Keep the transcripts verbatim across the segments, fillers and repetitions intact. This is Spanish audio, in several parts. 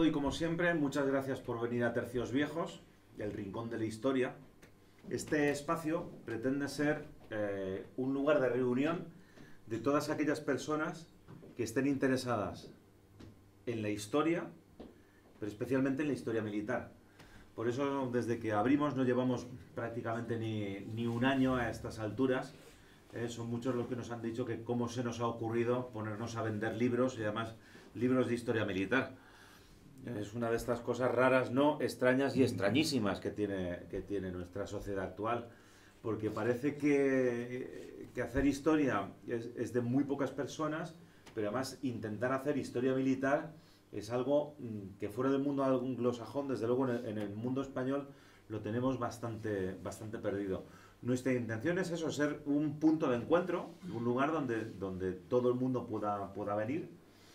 y como siempre, muchas gracias por venir a Tercios Viejos, el rincón de la historia. Este espacio pretende ser eh, un lugar de reunión de todas aquellas personas que estén interesadas en la historia, pero especialmente en la historia militar. Por eso, desde que abrimos, no llevamos prácticamente ni, ni un año a estas alturas. Eh, son muchos los que nos han dicho que cómo se nos ha ocurrido ponernos a vender libros, y además libros de historia militar. Es una de estas cosas raras, no extrañas y extrañísimas que tiene, que tiene nuestra sociedad actual. Porque parece que, que hacer historia es, es de muy pocas personas, pero además intentar hacer historia militar es algo que fuera del mundo anglosajón, desde luego en el, en el mundo español, lo tenemos bastante, bastante perdido. Nuestra intención es eso, ser un punto de encuentro, un lugar donde, donde todo el mundo pueda, pueda venir,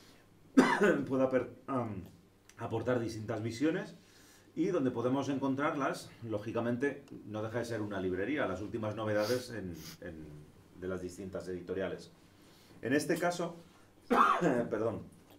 pueda per, um, aportar distintas visiones y donde podemos encontrarlas, lógicamente, no deja de ser una librería, las últimas novedades en, en, de las distintas editoriales. En este caso, perdón,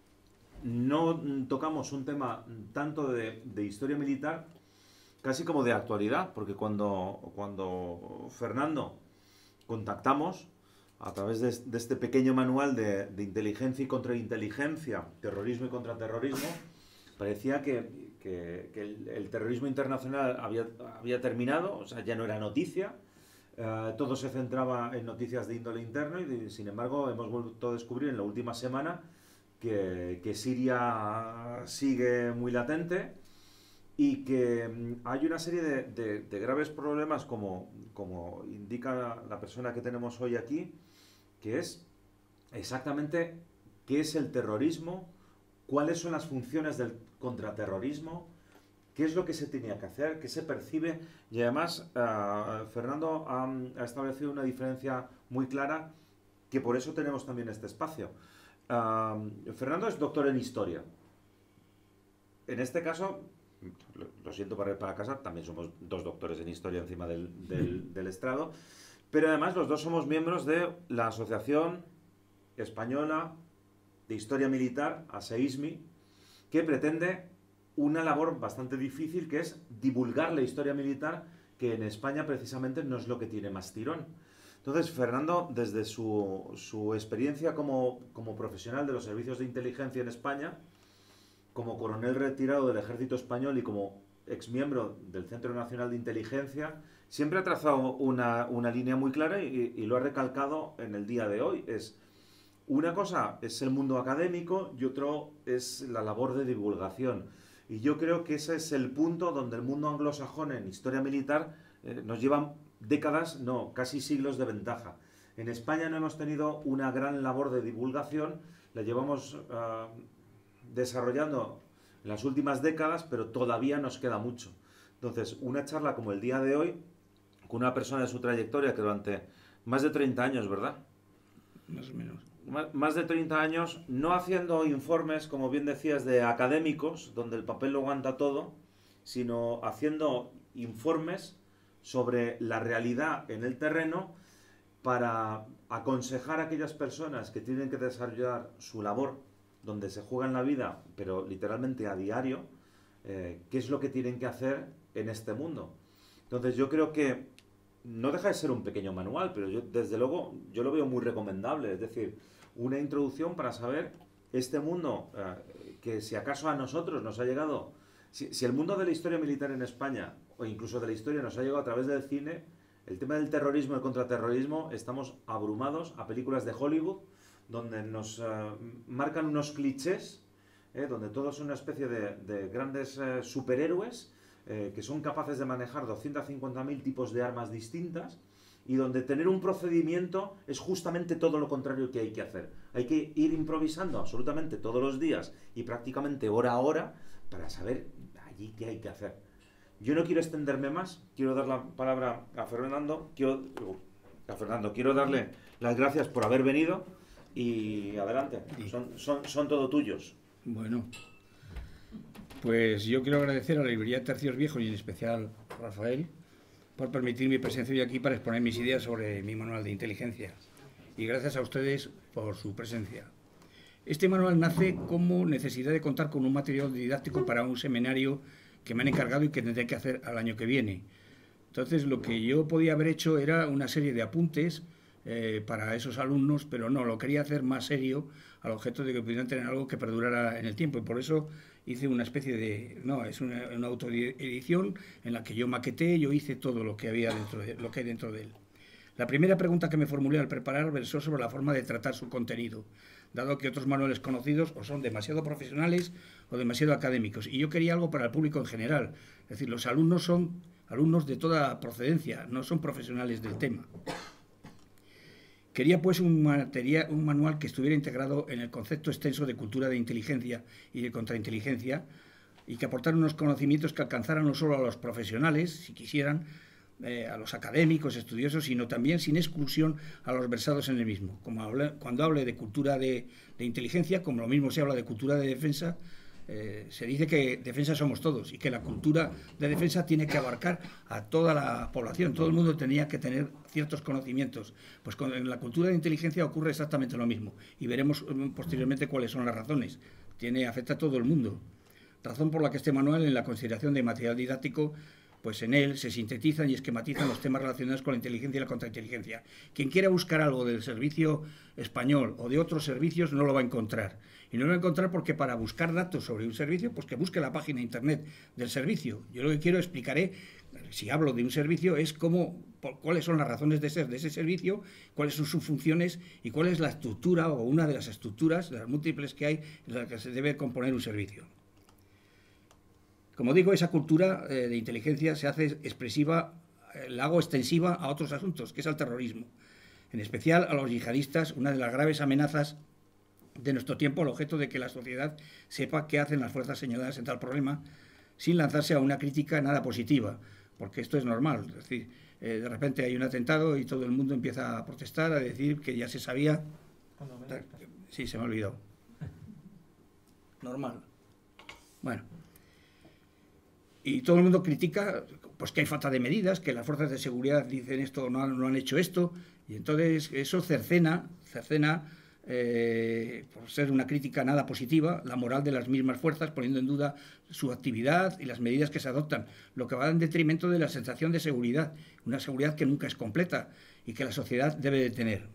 no tocamos un tema tanto de, de historia militar, casi como de actualidad, porque cuando, cuando Fernando contactamos a través de, de este pequeño manual de, de inteligencia y contrainteligencia, terrorismo y contraterrorismo, parecía que, que, que el, el terrorismo internacional había, había terminado, o sea, ya no era noticia, eh, todo se centraba en noticias de índole interno y, sin embargo, hemos vuelto a descubrir en la última semana que, que Siria sigue muy latente y que hay una serie de, de, de graves problemas, como, como indica la persona que tenemos hoy aquí, que es exactamente qué es el terrorismo, cuáles son las funciones del contraterrorismo, qué es lo que se tenía que hacer, qué se percibe. Y además, uh, Fernando ha, ha establecido una diferencia muy clara, que por eso tenemos también este espacio. Uh, Fernando es doctor en historia. En este caso, lo, lo siento para ir para casa, también somos dos doctores en historia encima del, del, del estrado, pero además los dos somos miembros de la Asociación Española de Historia Militar, ASEISMI, que pretende una labor bastante difícil, que es divulgar la historia militar, que en España precisamente no es lo que tiene más tirón. Entonces, Fernando, desde su, su experiencia como, como profesional de los servicios de inteligencia en España, como coronel retirado del Ejército Español y como exmiembro del Centro Nacional de Inteligencia, siempre ha trazado una, una línea muy clara y, y lo ha recalcado en el día de hoy. Es una cosa es el mundo académico y otro es la labor de divulgación. Y yo creo que ese es el punto donde el mundo anglosajón en historia militar eh, nos lleva décadas, no, casi siglos de ventaja. En España no hemos tenido una gran labor de divulgación, la llevamos uh, desarrollando en las últimas décadas, pero todavía nos queda mucho. Entonces, una charla como el día de hoy, con una persona de su trayectoria que durante más de treinta años, ¿verdad? Más o menos. Más de treinta años, no haciendo informes, como bien decías, de académicos, donde el papel lo aguanta todo, sino haciendo informes sobre la realidad en el terreno para aconsejar a aquellas personas que tienen que desarrollar su labor, donde se juegan la vida, pero literalmente a diario, eh, qué es lo que tienen que hacer en este mundo. Entonces yo creo que no deja de ser un pequeño manual, pero yo, desde luego, yo lo veo muy recomendable. Es decir, una introducción para saber este mundo, eh, que si acaso a nosotros nos ha llegado, si, si el mundo de la historia militar en España, o incluso de la historia, nos ha llegado a través del cine, el tema del terrorismo y el contraterrorismo, estamos abrumados a películas de Hollywood, donde nos eh, marcan unos clichés, eh, donde todos son una especie de, de grandes eh, superhéroes, Eh, que son capaces de manejar doscientos cincuenta mil tipos de armas distintas y donde tener un procedimiento es justamente todo lo contrario que hay que hacer. Hay que ir improvisando absolutamente todos los días y prácticamente hora a hora para saber allí qué hay que hacer. Yo no quiero extenderme más, quiero dar la palabra a Fernando, quiero, a Fernando, quiero darle las gracias por haber venido y adelante, son, son, son todo tuyos. Bueno, pues yo quiero agradecer a la librería Tercios Viejos y en especial a Rafael por permitir mi presencia hoy aquí para exponer mis ideas sobre mi manual de inteligencia. Y gracias a ustedes por su presencia. Este manual nace como necesidad de contar con un material didáctico para un seminario que me han encargado y que tendré que hacer al año que viene. Entonces, lo que yo podía haber hecho era una serie de apuntes eh, para esos alumnos, pero no, lo quería hacer más serio, al objeto de que pudieran tener algo que perdurara en el tiempo, y por eso hice una especie de... no, es una, una autoedición en la que yo maqueté, yo hice todo lo que había dentro de, lo que hay dentro de él. La primera pregunta que me formulé al preparar versó sobre la forma de tratar su contenido, dado que otros manuales conocidos o son demasiado profesionales o demasiado académicos, y yo quería algo para el público en general. Es decir, los alumnos son alumnos de toda procedencia, no son profesionales del tema. Quería pues un, materia, un manual que estuviera integrado en el concepto extenso de cultura de inteligencia y de contrainteligencia, y que aportara unos conocimientos que alcanzaran no solo a los profesionales, si quisieran, eh, a los académicos, estudiosos, sino también sin exclusión a los versados en el mismo. Como hable, cuando hable de cultura de, de inteligencia, como lo mismo se habla de cultura de defensa, eh, se dice que defensa somos todos y que la cultura de defensa tiene que abarcar a toda la población. Todo el mundo tenía que tener ciertos conocimientos. Pues con en la cultura de inteligencia ocurre exactamente lo mismo, y veremos posteriormente cuáles son las razones. Tiene, afecta a todo el mundo. Razón por la que este manual, en la consideración de material didáctico, pues en él se sintetizan y esquematizan los temas relacionados con la inteligencia y la contrainteligencia. Quien quiera buscar algo del servicio español o de otros servicios no lo va a encontrar. Y no lo va a encontrar porque para buscar datos sobre un servicio, pues que busque la página internet del servicio. Yo lo que quiero explicaré, si hablo de un servicio, es cómo, cuáles son las razones de ser de ese servicio, cuáles son sus funciones y cuál es la estructura o una de las estructuras, de las múltiples que hay, en las que se debe componer un servicio. Como digo, esa cultura eh, de inteligencia se hace expresiva, eh, la hago extensiva a otros asuntos, que es al terrorismo. En especial a los yihadistas, una de las graves amenazas de nuestro tiempo, al objeto de que la sociedad sepa qué hacen las fuerzas señaladas en tal problema, sin lanzarse a una crítica nada positiva, porque esto es normal. Es decir, eh, de repente hay un atentado y todo el mundo empieza a protestar, a decir que ya se sabía... Sí, se me ha olvidado. Normal. Bueno... Y todo el mundo critica pues que hay falta de medidas, que las fuerzas de seguridad dicen esto, no han, no han hecho esto, y entonces eso cercena, cercena eh, por ser una crítica nada positiva, la moral de las mismas fuerzas, poniendo en duda su actividad y las medidas que se adoptan, lo que va en detrimento de la sensación de seguridad, una seguridad que nunca es completa y que la sociedad debe de tener.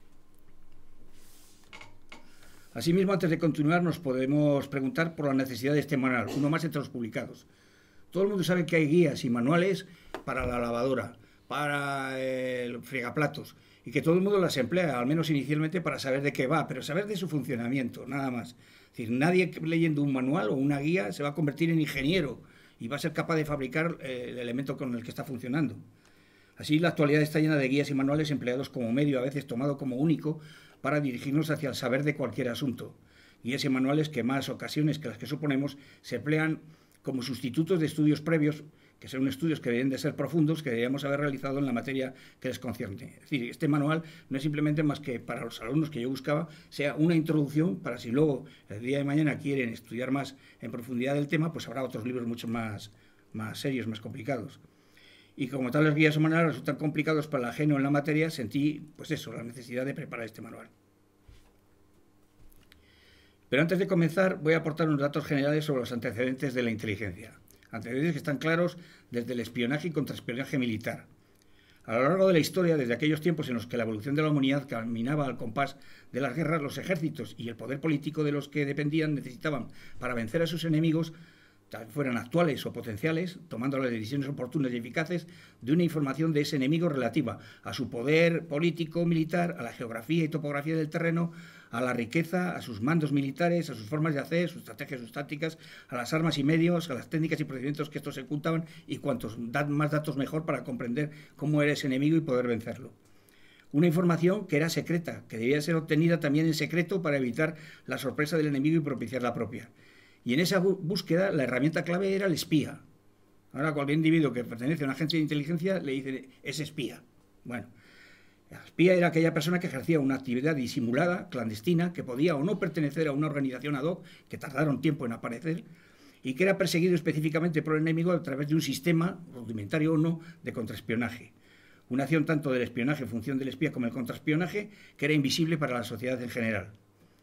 Asimismo, antes de continuar, nos podemos preguntar por la necesidad de este manual, uno más entre los publicados. Todo el mundo sabe que hay guías y manuales para la lavadora, para el fregaplatos, y que todo el mundo las emplea, al menos inicialmente, para saber de qué va, pero saber de su funcionamiento, nada más. Es decir, nadie leyendo un manual o una guía se va a convertir en ingeniero y va a ser capaz de fabricar eh, el elemento con el que está funcionando. Así, la actualidad está llena de guías y manuales empleados como medio, a veces tomado como único, para dirigirnos hacia el saber de cualquier asunto. Guías y manuales que más ocasiones que las que suponemos se emplean como sustitutos de estudios previos, que son estudios que deben de ser profundos, que deberíamos haber realizado en la materia que les concierne. Es decir, este manual no es simplemente más que para los alumnos que yo buscaba, sea una introducción para si luego el día de mañana quieren estudiar más en profundidad del tema, pues habrá otros libros mucho más, más serios, más complicados. Y como tales guías o manuales resultan complicados para el ajeno en la materia, sentí, pues eso, la necesidad de preparar este manual. Pero antes de comenzar, voy a aportar unos datos generales sobre los antecedentes de la inteligencia. Antecedentes que están claros desde el espionaje y contraespionaje militar. A lo largo de la historia, desde aquellos tiempos en los que la evolución de la humanidad caminaba al compás de las guerras, los ejércitos y el poder político de los que dependían necesitaban, para vencer a sus enemigos, fueran actuales o potenciales, tomando las decisiones oportunas y eficaces, de una información de ese enemigo relativa a su poder político, militar, a la geografía y topografía del terreno, a la riqueza, a sus mandos militares, a sus formas de hacer, sus estrategias, sus tácticas, a las armas y medios, a las técnicas y procedimientos que estos ejecutaban, y cuantos dan más datos mejor para comprender cómo era ese enemigo y poder vencerlo. Una información que era secreta, que debía ser obtenida también en secreto para evitar la sorpresa del enemigo y propiciar la propia. Y en esa búsqueda la herramienta clave era el espía. Ahora cualquier individuo que pertenece a una agencia de inteligencia le dice es espía. Bueno, el espía era aquella persona que ejercía una actividad disimulada, clandestina, que podía o no pertenecer a una organización ad hoc, que tardaron tiempo en aparecer, y que era perseguido específicamente por el enemigo a través de un sistema, rudimentario o no, de contraespionaje. Una acción tanto del espionaje en función del espía como el contraespionaje que era invisible para la sociedad en general. Es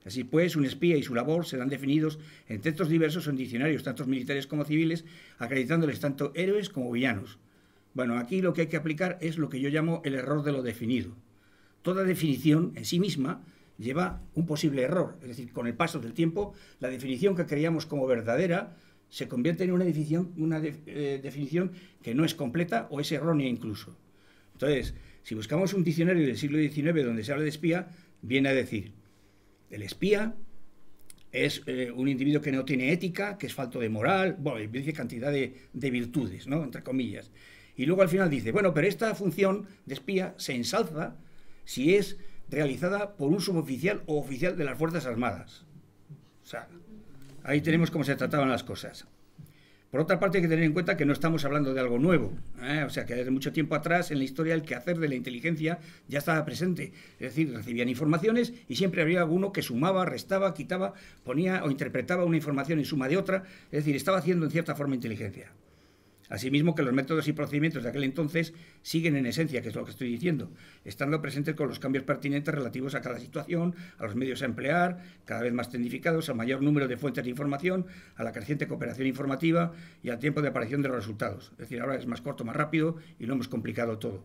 Así pues, un espía y su labor serán definidos en textos diversos o en diccionarios, tanto militares como civiles, acreditándoles tanto héroes como villanos. Bueno, aquí lo que hay que aplicar es lo que yo llamo el error de lo definido. Toda definición en sí misma lleva un posible error. Es decir, con el paso del tiempo, la definición que creíamos como verdadera se convierte en una definición, una de, eh, definición que no es completa o es errónea incluso. Entonces, si buscamos un diccionario del siglo diecinueve donde se habla de espía, viene a decir: el espía es eh, un individuo que no tiene ética, que es falto de moral, bueno, dice cantidad de, de virtudes, ¿no?, entre comillas. Y luego al final dice, bueno, pero esta función de espía se ensalza si es realizada por un suboficial o oficial de las Fuerzas Armadas. O sea, ahí tenemos cómo se trataban las cosas. Por otra parte, hay que tener en cuenta que no estamos hablando de algo nuevo, ¿eh? O sea, que desde mucho tiempo atrás en la historia el quehacer de la inteligencia ya estaba presente. Es decir, recibían informaciones y siempre había alguno que sumaba, restaba, quitaba, ponía o interpretaba una información en suma de otra. Es decir, estaba haciendo en cierta forma inteligencia. Asimismo que los métodos y procedimientos de aquel entonces siguen en esencia, que es lo que estoy diciendo, estando presentes con los cambios pertinentes relativos a cada situación, a los medios a emplear, cada vez más tecnificados, al mayor número de fuentes de información, a la creciente cooperación informativa y al tiempo de aparición de los resultados. Es decir, ahora es más corto, más rápido y lo hemos complicado todo.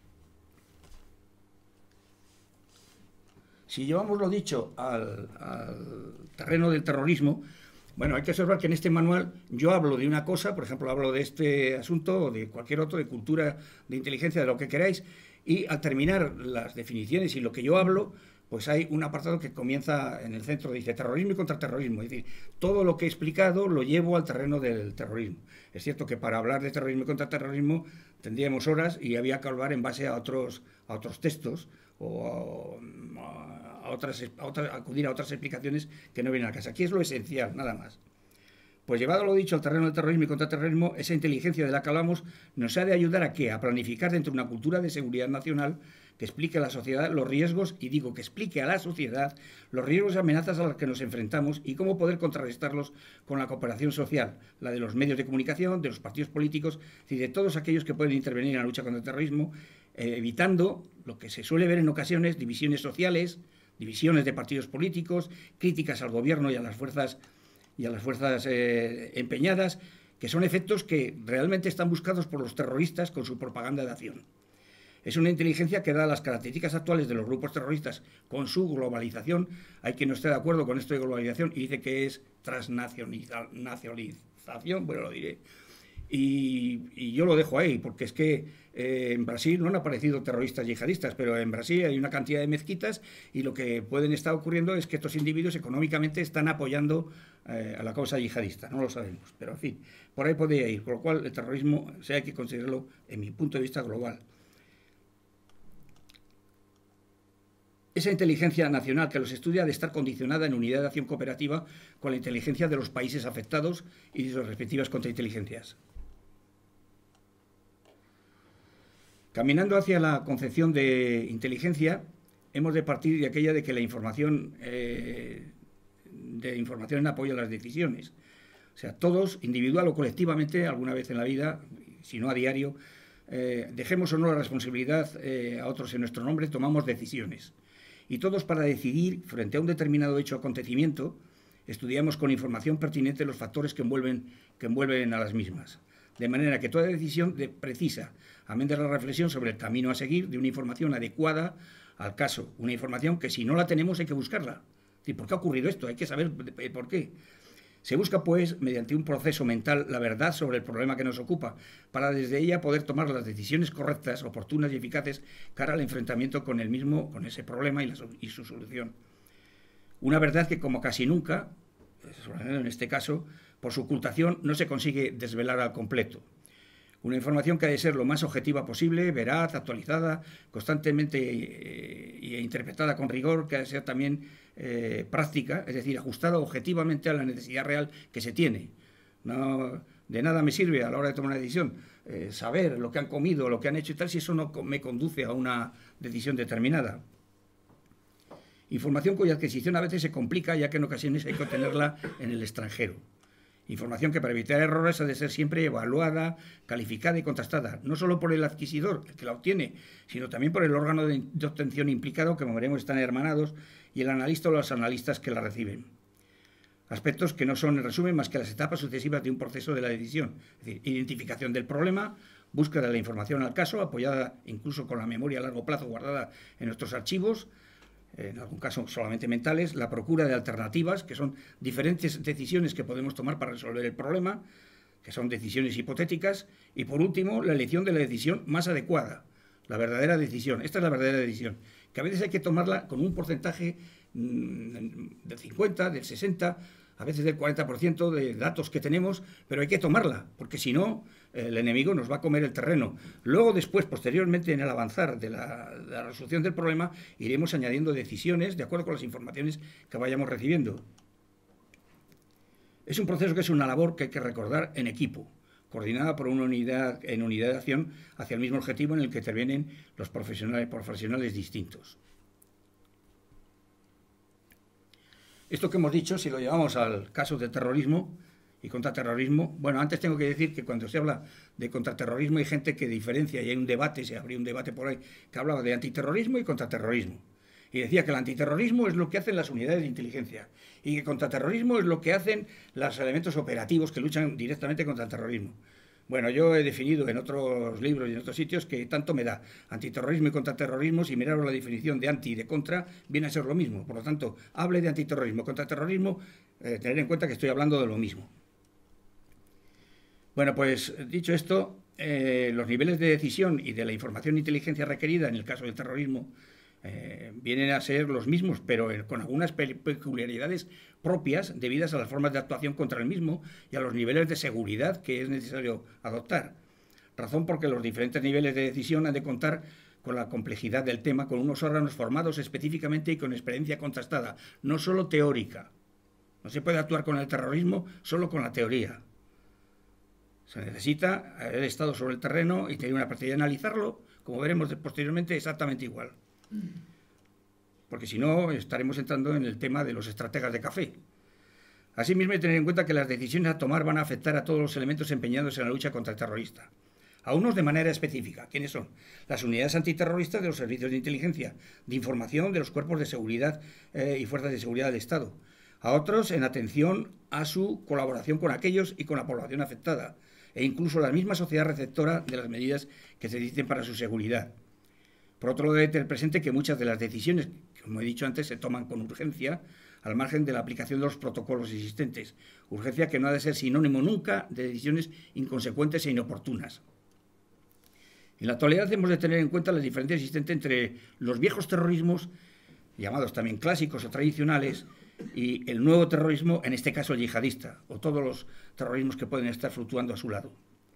Si llevamos lo dicho al, al terreno del terrorismo, bueno, hay que observar que en este manual yo hablo de una cosa, por ejemplo, hablo de este asunto o de cualquier otro, de cultura, de inteligencia, de lo que queráis, y al terminar las definiciones y lo que yo hablo, pues hay un apartado que comienza en el centro, dice terrorismo y contraterrorismo. Es decir, todo lo que he explicado lo llevo al terreno del terrorismo. Es cierto que para hablar de terrorismo y contraterrorismo tendríamos horas y había que hablar en base a otros, a otros textos o a, a otras, a otras, acudir a otras explicaciones que no vienen al caso. Aquí es lo esencial, nada más. Pues llevado lo dicho al terreno del terrorismo y contraterrorismo, esa inteligencia de la que hablamos nos ha de ayudar a ¿qué? A planificar dentro de una cultura de seguridad nacional que explique a la sociedad los riesgos, y digo que explique a la sociedad los riesgos y amenazas a los que nos enfrentamos y cómo poder contrarrestarlos con la cooperación social, la de los medios de comunicación, de los partidos políticos, y de todos aquellos que pueden intervenir en la lucha contra el terrorismo, eh, evitando lo que se suele ver en ocasiones, divisiones sociales, divisiones de partidos políticos, críticas al gobierno y a las fuerzas, y a las fuerzas eh, empeñadas, que son efectos que realmente están buscados por los terroristas con su propaganda de acción. Es una inteligencia que da las características actuales de los grupos terroristas con su globalización. Hay quien no esté de acuerdo con esto de globalización y dice que es transnacionalización, bueno, lo diré. Y, y yo lo dejo ahí, porque es que eh, en Brasil no han aparecido terroristas yihadistas, pero en Brasil hay una cantidad de mezquitas y lo que pueden estar ocurriendo es que estos individuos económicamente están apoyando eh, a la causa yihadista, no lo sabemos, pero en fin, por ahí podría ir, por lo cual el terrorismo o sea, hay que considerarlo, en mi punto de vista, global. Esa inteligencia nacional que los estudia ha de estar condicionada en unidad de acción cooperativa con la inteligencia de los países afectados y de sus respectivas contrainteligencias. Caminando hacia la concepción de inteligencia, hemos de partir de aquella de que la información, eh, de información en apoyo a las decisiones. O sea, todos, individual o colectivamente, alguna vez en la vida, si no a diario, eh, dejemos o no la responsabilidad eh, a otros en nuestro nombre, tomamos decisiones. Y todos, para decidir frente a un determinado hecho o acontecimiento, estudiamos con información pertinente los factores que envuelven, que envuelven a las mismas. De manera que toda decisión de, precisa, amén de la reflexión sobre el camino a seguir, de una información adecuada al caso. Una información que si no la tenemos hay que buscarla. Es decir, ¿por qué ha ocurrido esto? Hay que saber por qué. Se busca, pues, mediante un proceso mental, la verdad sobre el problema que nos ocupa, para desde ella poder tomar las decisiones correctas, oportunas y eficaces cara al enfrentamiento con el mismo, con ese problema y, la, y su solución. Una verdad que, como casi nunca, en este caso, por su ocultación no se consigue desvelar al completo. Una información que ha de ser lo más objetiva posible, veraz, actualizada, constantemente eh, e interpretada con rigor, que ha de ser también eh, práctica, es decir, ajustada objetivamente a la necesidad real que se tiene. No, de nada me sirve a la hora de tomar una decisión eh, saber lo que han comido, lo que han hecho y tal, si eso no me conduce a una decisión determinada. Información cuya adquisición a veces se complica, ya que en ocasiones hay que obtenerla en el extranjero. Información que para evitar errores ha de ser siempre evaluada, calificada y contrastada, no solo por el adquisidor, el que la obtiene, sino también por el órgano de, de obtención implicado, que como veremos están hermanados, y el analista o los analistas que la reciben. Aspectos que no son, en resumen, más que las etapas sucesivas de un proceso de la decisión, es decir, identificación del problema, búsqueda de la información al caso, apoyada incluso con la memoria a largo plazo guardada en nuestros archivos, en algún caso solamente mentales, la procura de alternativas, que son diferentes decisiones que podemos tomar para resolver el problema, que son decisiones hipotéticas, y por último, la elección de la decisión más adecuada, la verdadera decisión. Esta es la verdadera decisión, que a veces hay que tomarla con un porcentaje mmm, del cincuenta, del sesenta, a veces del cuarenta por ciento de datos que tenemos, pero hay que tomarla, porque si no, el enemigo nos va a comer el terreno. Luego, después, posteriormente, en el avanzar de la, de la resolución del problema, iremos añadiendo decisiones de acuerdo con las informaciones que vayamos recibiendo. Es un proceso que es una labor que hay que recordar en equipo, coordinada por una unidad, en unidad de acción hacia el mismo objetivo en el que intervienen los profesionales, profesionales distintos. Esto que hemos dicho, si lo llevamos al caso de terrorismo y contraterrorismo, bueno, antes tengo que decir que cuando se habla de contraterrorismo hay gente que diferencia, y hay un debate, se abrió un debate por ahí, que hablaba de antiterrorismo y contraterrorismo. Y decía que el antiterrorismo es lo que hacen las unidades de inteligencia y que contraterrorismo es lo que hacen los elementos operativos que luchan directamente contra el terrorismo. Bueno, yo he definido en otros libros y en otros sitios que tanto me da antiterrorismo y contraterrorismo. Si miraron la definición de anti y de contra, viene a ser lo mismo. Por lo tanto, hable de antiterrorismo, contraterrorismo, eh, tener en cuenta que estoy hablando de lo mismo. Bueno, pues dicho esto, eh, los niveles de decisión y de la información e inteligencia requerida en el caso del terrorismo Eh, vienen a ser los mismos, pero con algunas peculiaridades propias debidas a las formas de actuación contra el mismo y a los niveles de seguridad que es necesario adoptar. Razón porque los diferentes niveles de decisión han de contar con la complejidad del tema, con unos órganos formados específicamente y con experiencia contrastada, no solo teórica. No se puede actuar con el terrorismo solo con la teoría. Se necesita haber estado sobre el terreno y tener una partida de analizarlo, como veremos posteriormente, exactamente igual. Porque si no, estaremos entrando en el tema de los estrategas de café. Asimismo, hay que tener en cuenta que las decisiones a tomar van a afectar a todos los elementos empeñados en la lucha contra el terrorista. A unos de manera específica. ¿Quiénes son? Las unidades antiterroristas de los servicios de inteligencia, de información de los cuerpos de seguridad eh, y fuerzas de seguridad del Estado. A otros en atención a su colaboración con aquellos y con la población afectada, e incluso la misma sociedad receptora de las medidas que se dicten para su seguridad. Por otro lado, debe tener presente que muchas de las decisiones, como he dicho antes, se toman con urgencia, al margen de la aplicación de los protocolos existentes. Urgencia que no ha de ser sinónimo nunca de decisiones inconsecuentes e inoportunas. En la actualidad hemos de tener en cuenta la diferencia existente entre los viejos terrorismos, llamados también clásicos o tradicionales, y el nuevo terrorismo, en este caso el yihadista, o todos los terrorismos que pueden estar fluctuando a su lado.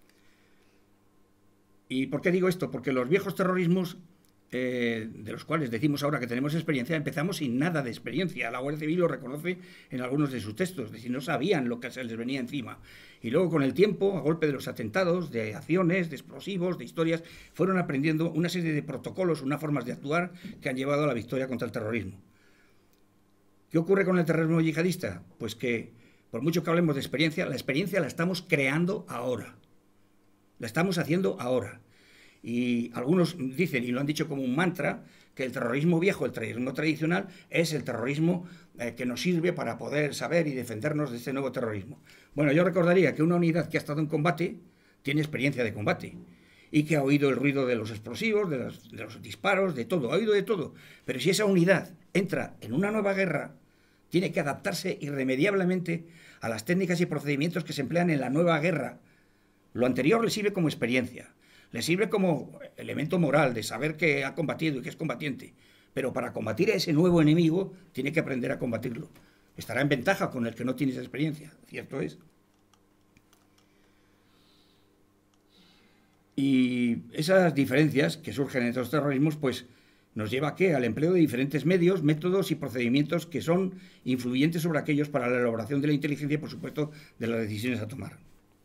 ¿Y por qué digo esto? Porque los viejos terrorismos, Eh, de los cuales decimos ahora que tenemos experiencia, empezamos sin nada de experiencia. La Guardia Civil lo reconoce en algunos de sus textos, de si no sabían lo que se les venía encima. Y luego, con el tiempo, a golpe de los atentados, de acciones, de explosivos, de historias, fueron aprendiendo una serie de protocolos, unas formas de actuar que han llevado a la victoria contra el terrorismo. ¿Qué ocurre con el terrorismo yihadista? Pues que, por mucho que hablemos de experiencia, la experiencia la estamos creando ahora. La estamos haciendo ahora. Y algunos dicen, y lo han dicho como un mantra, que el terrorismo viejo, el terrorismo tradicional, es el terrorismo eh, que nos sirve para poder saber y defendernos de este nuevo terrorismo. Bueno, yo recordaría que una unidad que ha estado en combate tiene experiencia de combate y que ha oído el ruido de los explosivos, de los, de los disparos, de todo, ha oído de todo. Pero si esa unidad entra en una nueva guerra, tiene que adaptarse irremediablemente a las técnicas y procedimientos que se emplean en la nueva guerra. Lo anterior le sirve como experiencia. Le sirve como elemento moral de saber que ha combatido y que es combatiente. Pero para combatir a ese nuevo enemigo, tiene que aprender a combatirlo. Estará en ventaja con el que no tiene esa experiencia, cierto es. Y esas diferencias que surgen en estos terrorismos, pues nos lleva a ¿qué? Al empleo de diferentes medios, métodos y procedimientos que son influyentes sobre aquellos para la elaboración de la inteligencia y, por supuesto, de las decisiones a tomar.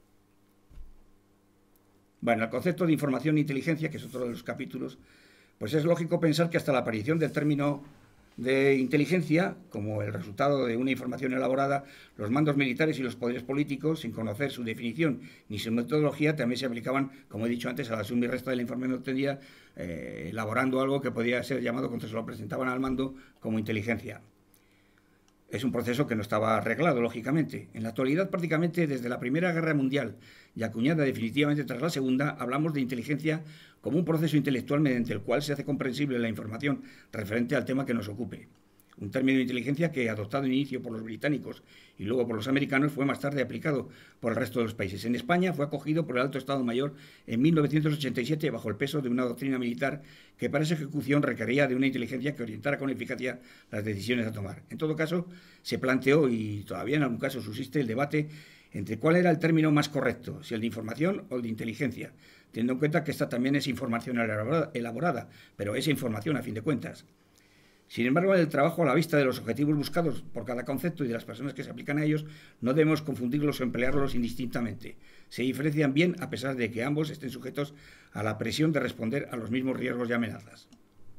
Bueno, el concepto de información e inteligencia, que es otro de los capítulos, pues es lógico pensar que hasta la aparición del término de inteligencia, como el resultado de una información elaborada, los mandos militares y los poderes políticos, sin conocer su definición ni su metodología, también se aplicaban, como he dicho antes, a la suma y resta de la información obtenida, eh, elaborando algo que podía ser llamado, cuando se lo presentaban al mando, como inteligencia. Es un proceso que no estaba arreglado, lógicamente. En la actualidad, prácticamente desde la Primera Guerra Mundial y acuñada definitivamente tras la Segunda, hablamos de inteligencia como un proceso intelectual mediante el cual se hace comprensible la información referente al tema que nos ocupe. Un término de inteligencia que, adoptado en inicio por los británicos y luego por los americanos, fue más tarde aplicado por el resto de los países. En España fue acogido por el Alto Estado Mayor en mil novecientos ochenta y siete bajo el peso de una doctrina militar que para esa ejecución requería de una inteligencia que orientara con eficacia las decisiones a tomar. En todo caso, se planteó, y todavía en algún caso subsiste, el debate entre cuál era el término más correcto, si el de información o el de inteligencia, teniendo en cuenta que esta también es información elaborada, elaborada pero es información a fin de cuentas. Sin embargo, en el trabajo a la vista de los objetivos buscados por cada concepto y de las personas que se aplican a ellos, no debemos confundirlos o emplearlos indistintamente. Se diferencian bien a pesar de que ambos estén sujetos a la presión de responder a los mismos riesgos y amenazas.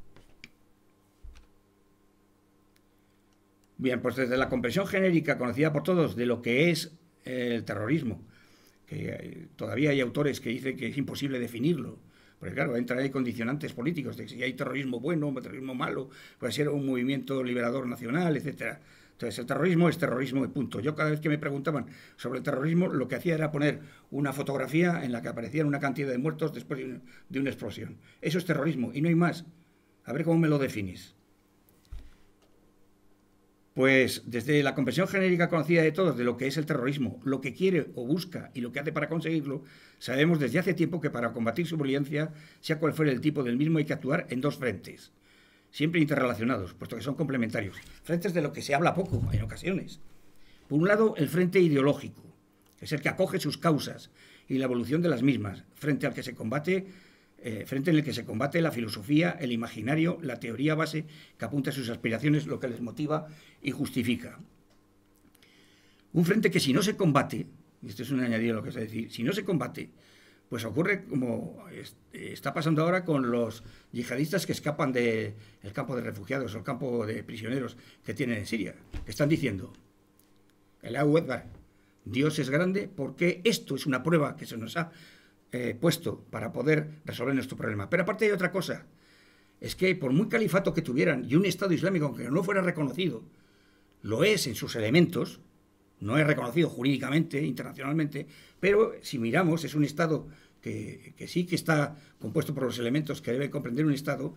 Bien, pues desde la comprensión genérica conocida por todos de lo que es el terrorismo, que todavía hay autores que dicen que es imposible definirlo, porque claro, entran ahí condicionantes políticos de que si hay terrorismo bueno o terrorismo malo, puede ser un movimiento liberador nacional, etcétera. Entonces, el terrorismo es terrorismo y punto. Yo cada vez que me preguntaban sobre el terrorismo, lo que hacía era poner una fotografía en la que aparecían una cantidad de muertos después de una, de una explosión. Eso es terrorismo y no hay más. A ver cómo me lo defines. Pues desde la comprensión genérica conocida de todos de lo que es el terrorismo, lo que quiere o busca y lo que hace para conseguirlo, sabemos desde hace tiempo que para combatir su violencia, sea cual fuere el tipo del mismo, hay que actuar en dos frentes, siempre interrelacionados, puesto que son complementarios. Frentes de lo que se habla poco en ocasiones. Por un lado, el frente ideológico, que es el que acoge sus causas y la evolución de las mismas, frente al que se combate Eh, frente en el que se combate la filosofía, el imaginario, la teoría base que apunta a sus aspiraciones, lo que les motiva y justifica. Un frente que si no se combate, y esto es un añadido a lo que es decir, si no se combate, pues ocurre como está pasando ahora con los yihadistas que escapan del campo de refugiados o el campo de prisioneros que tienen en Siria, que están diciendo, el Allahu Akbar, Dios es grande porque esto es una prueba que se nos ha Eh, puesto para poder resolver nuestro problema. Pero aparte hay otra cosa, es que por muy califato que tuvieran y un Estado Islámico, aunque no fuera reconocido, lo es en sus elementos, no es reconocido jurídicamente, internacionalmente, pero si miramos es un Estado que, que sí que está compuesto por los elementos que debe comprender un Estado.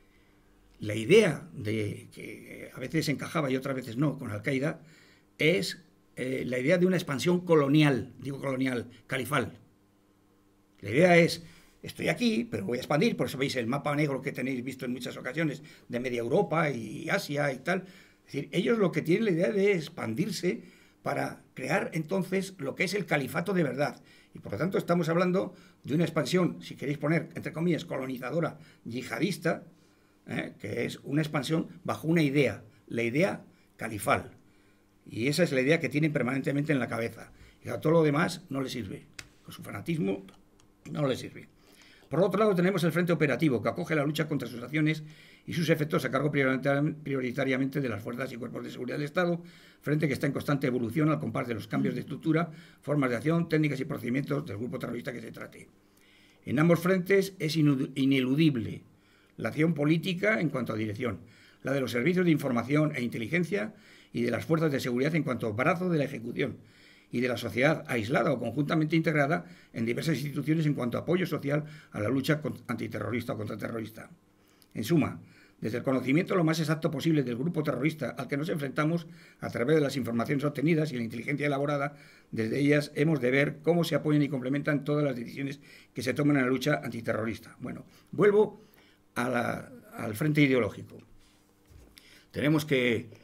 La idea de que a veces encajaba y otras veces no con Al-Qaeda es eh, la idea de una expansión colonial, digo colonial, califal. La idea es, estoy aquí, pero voy a expandir, por eso veis el mapa negro que tenéis visto en muchas ocasiones de media Europa y Asia y tal. Es decir, ellos lo que tienen la idea de expandirse para crear entonces lo que es el califato de verdad. Y por lo tanto estamos hablando de una expansión, si queréis poner, entre comillas, colonizadora, yihadista, ¿eh? que es una expansión bajo una idea, la idea califal. Y esa es la idea que tienen permanentemente en la cabeza. Y a todo lo demás no les sirve. Con su fanatismo no le sirve. Por otro lado, tenemos el frente operativo, que acoge la lucha contra sus acciones y sus efectos a cargo prioritariamente de las fuerzas y cuerpos de seguridad del Estado, frente que está en constante evolución al compás de los cambios de estructura, formas de acción, técnicas y procedimientos del grupo terrorista que se trate. En ambos frentes es ineludible la acción política en cuanto a dirección, la de los servicios de información e inteligencia y de las fuerzas de seguridad en cuanto a brazo de la ejecución, y de la sociedad aislada o conjuntamente integrada en diversas instituciones en cuanto a apoyo social a la lucha antiterrorista o contraterrorista. En suma, desde el conocimiento lo más exacto posible del grupo terrorista al que nos enfrentamos a través de las informaciones obtenidas y la inteligencia elaborada, desde ellas hemos de ver cómo se apoyan y complementan todas las decisiones que se toman en la lucha antiterrorista. Bueno, vuelvo a la, al frente ideológico. Tenemos que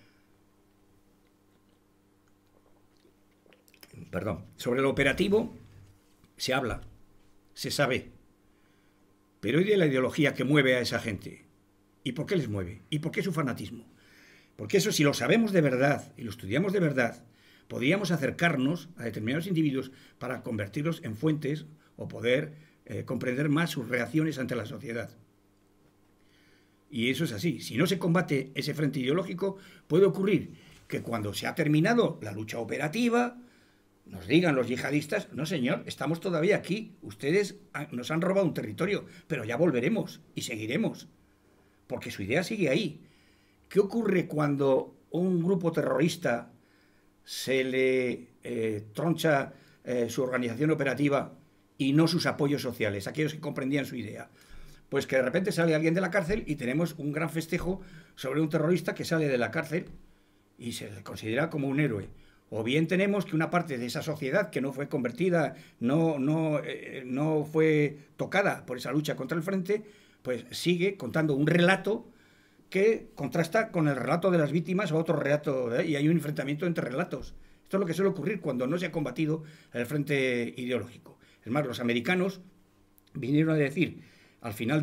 Perdón, sobre lo operativo se habla, se sabe, pero ¿y de la ideología que mueve a esa gente? ¿Y por qué les mueve? ¿Y por qué su fanatismo? Porque eso, si lo sabemos de verdad y lo estudiamos de verdad, podríamos acercarnos a determinados individuos para convertirlos en fuentes o poder eh, comprender más sus reacciones ante la sociedad. Y eso es así. Si no se combate ese frente ideológico, puede ocurrir que cuando se ha terminado la lucha operativa, nos digan los yihadistas, no señor, estamos todavía aquí, ustedes nos han robado un territorio, pero ya volveremos y seguiremos, porque su idea sigue ahí. ¿Qué ocurre cuando un grupo terrorista se le eh, troncha eh, su organización operativa y no sus apoyos sociales, aquellos que comprendían su idea? Pues que de repente sale alguien de la cárcel y tenemos un gran festejo sobre un terrorista que sale de la cárcel y se le considera como un héroe. O bien tenemos que una parte de esa sociedad que no fue convertida, no, no, eh, no fue tocada por esa lucha contra el frente, pues sigue contando un relato que contrasta con el relato de las víctimas o otro relato, ¿eh? Y hay un enfrentamiento entre relatos. Esto es lo que suele ocurrir cuando no se ha combatido el frente ideológico. Es más, los americanos vinieron a decir, al final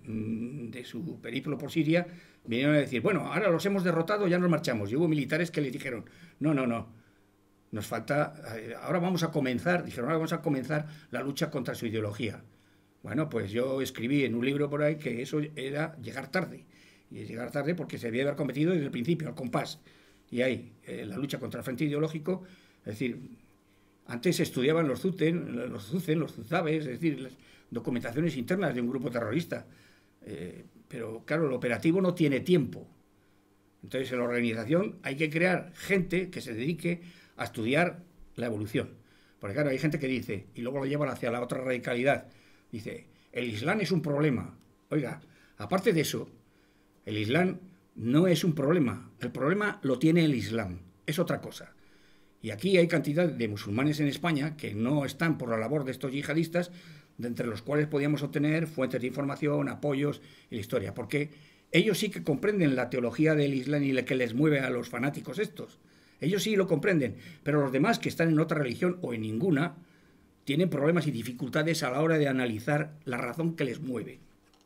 del, de su periplo por Siria, vinieron a decir, bueno, ahora los hemos derrotado, ya nos marchamos. Y hubo militares que les dijeron, no, no, no, nos falta, ahora vamos a comenzar, dijeron, ahora vamos a comenzar la lucha contra su ideología. Bueno, pues yo escribí en un libro por ahí que eso era llegar tarde. Y llegar tarde porque se debía haber cometido desde el principio, al compás. Y ahí, eh, la lucha contra el frente ideológico, es decir, antes se estudiaban los Zuten, los Zuzen, los Zuzabes, es decir, las documentaciones internas de un grupo terrorista. Eh, pero claro, el operativo no tiene tiempo. Entonces, en la organización hay que crear gente que se dedique a estudiar la evolución. Porque claro, hay gente que dice, y luego lo llevan hacia la otra radicalidad, dice, el Islam es un problema. Oiga, aparte de eso, el Islam no es un problema. El problema lo tiene el Islam. Es otra cosa. Y aquí hay cantidad de musulmanes en España que no están por la labor de estos yihadistas, de entre los cuales podíamos obtener fuentes de información, apoyos y la historia. Porque ellos sí que comprenden la teología del Islam y la que les mueve a los fanáticos estos. Ellos sí lo comprenden. Pero los demás que están en otra religión o en ninguna tienen problemas y dificultades a la hora de analizar la razón que les mueve.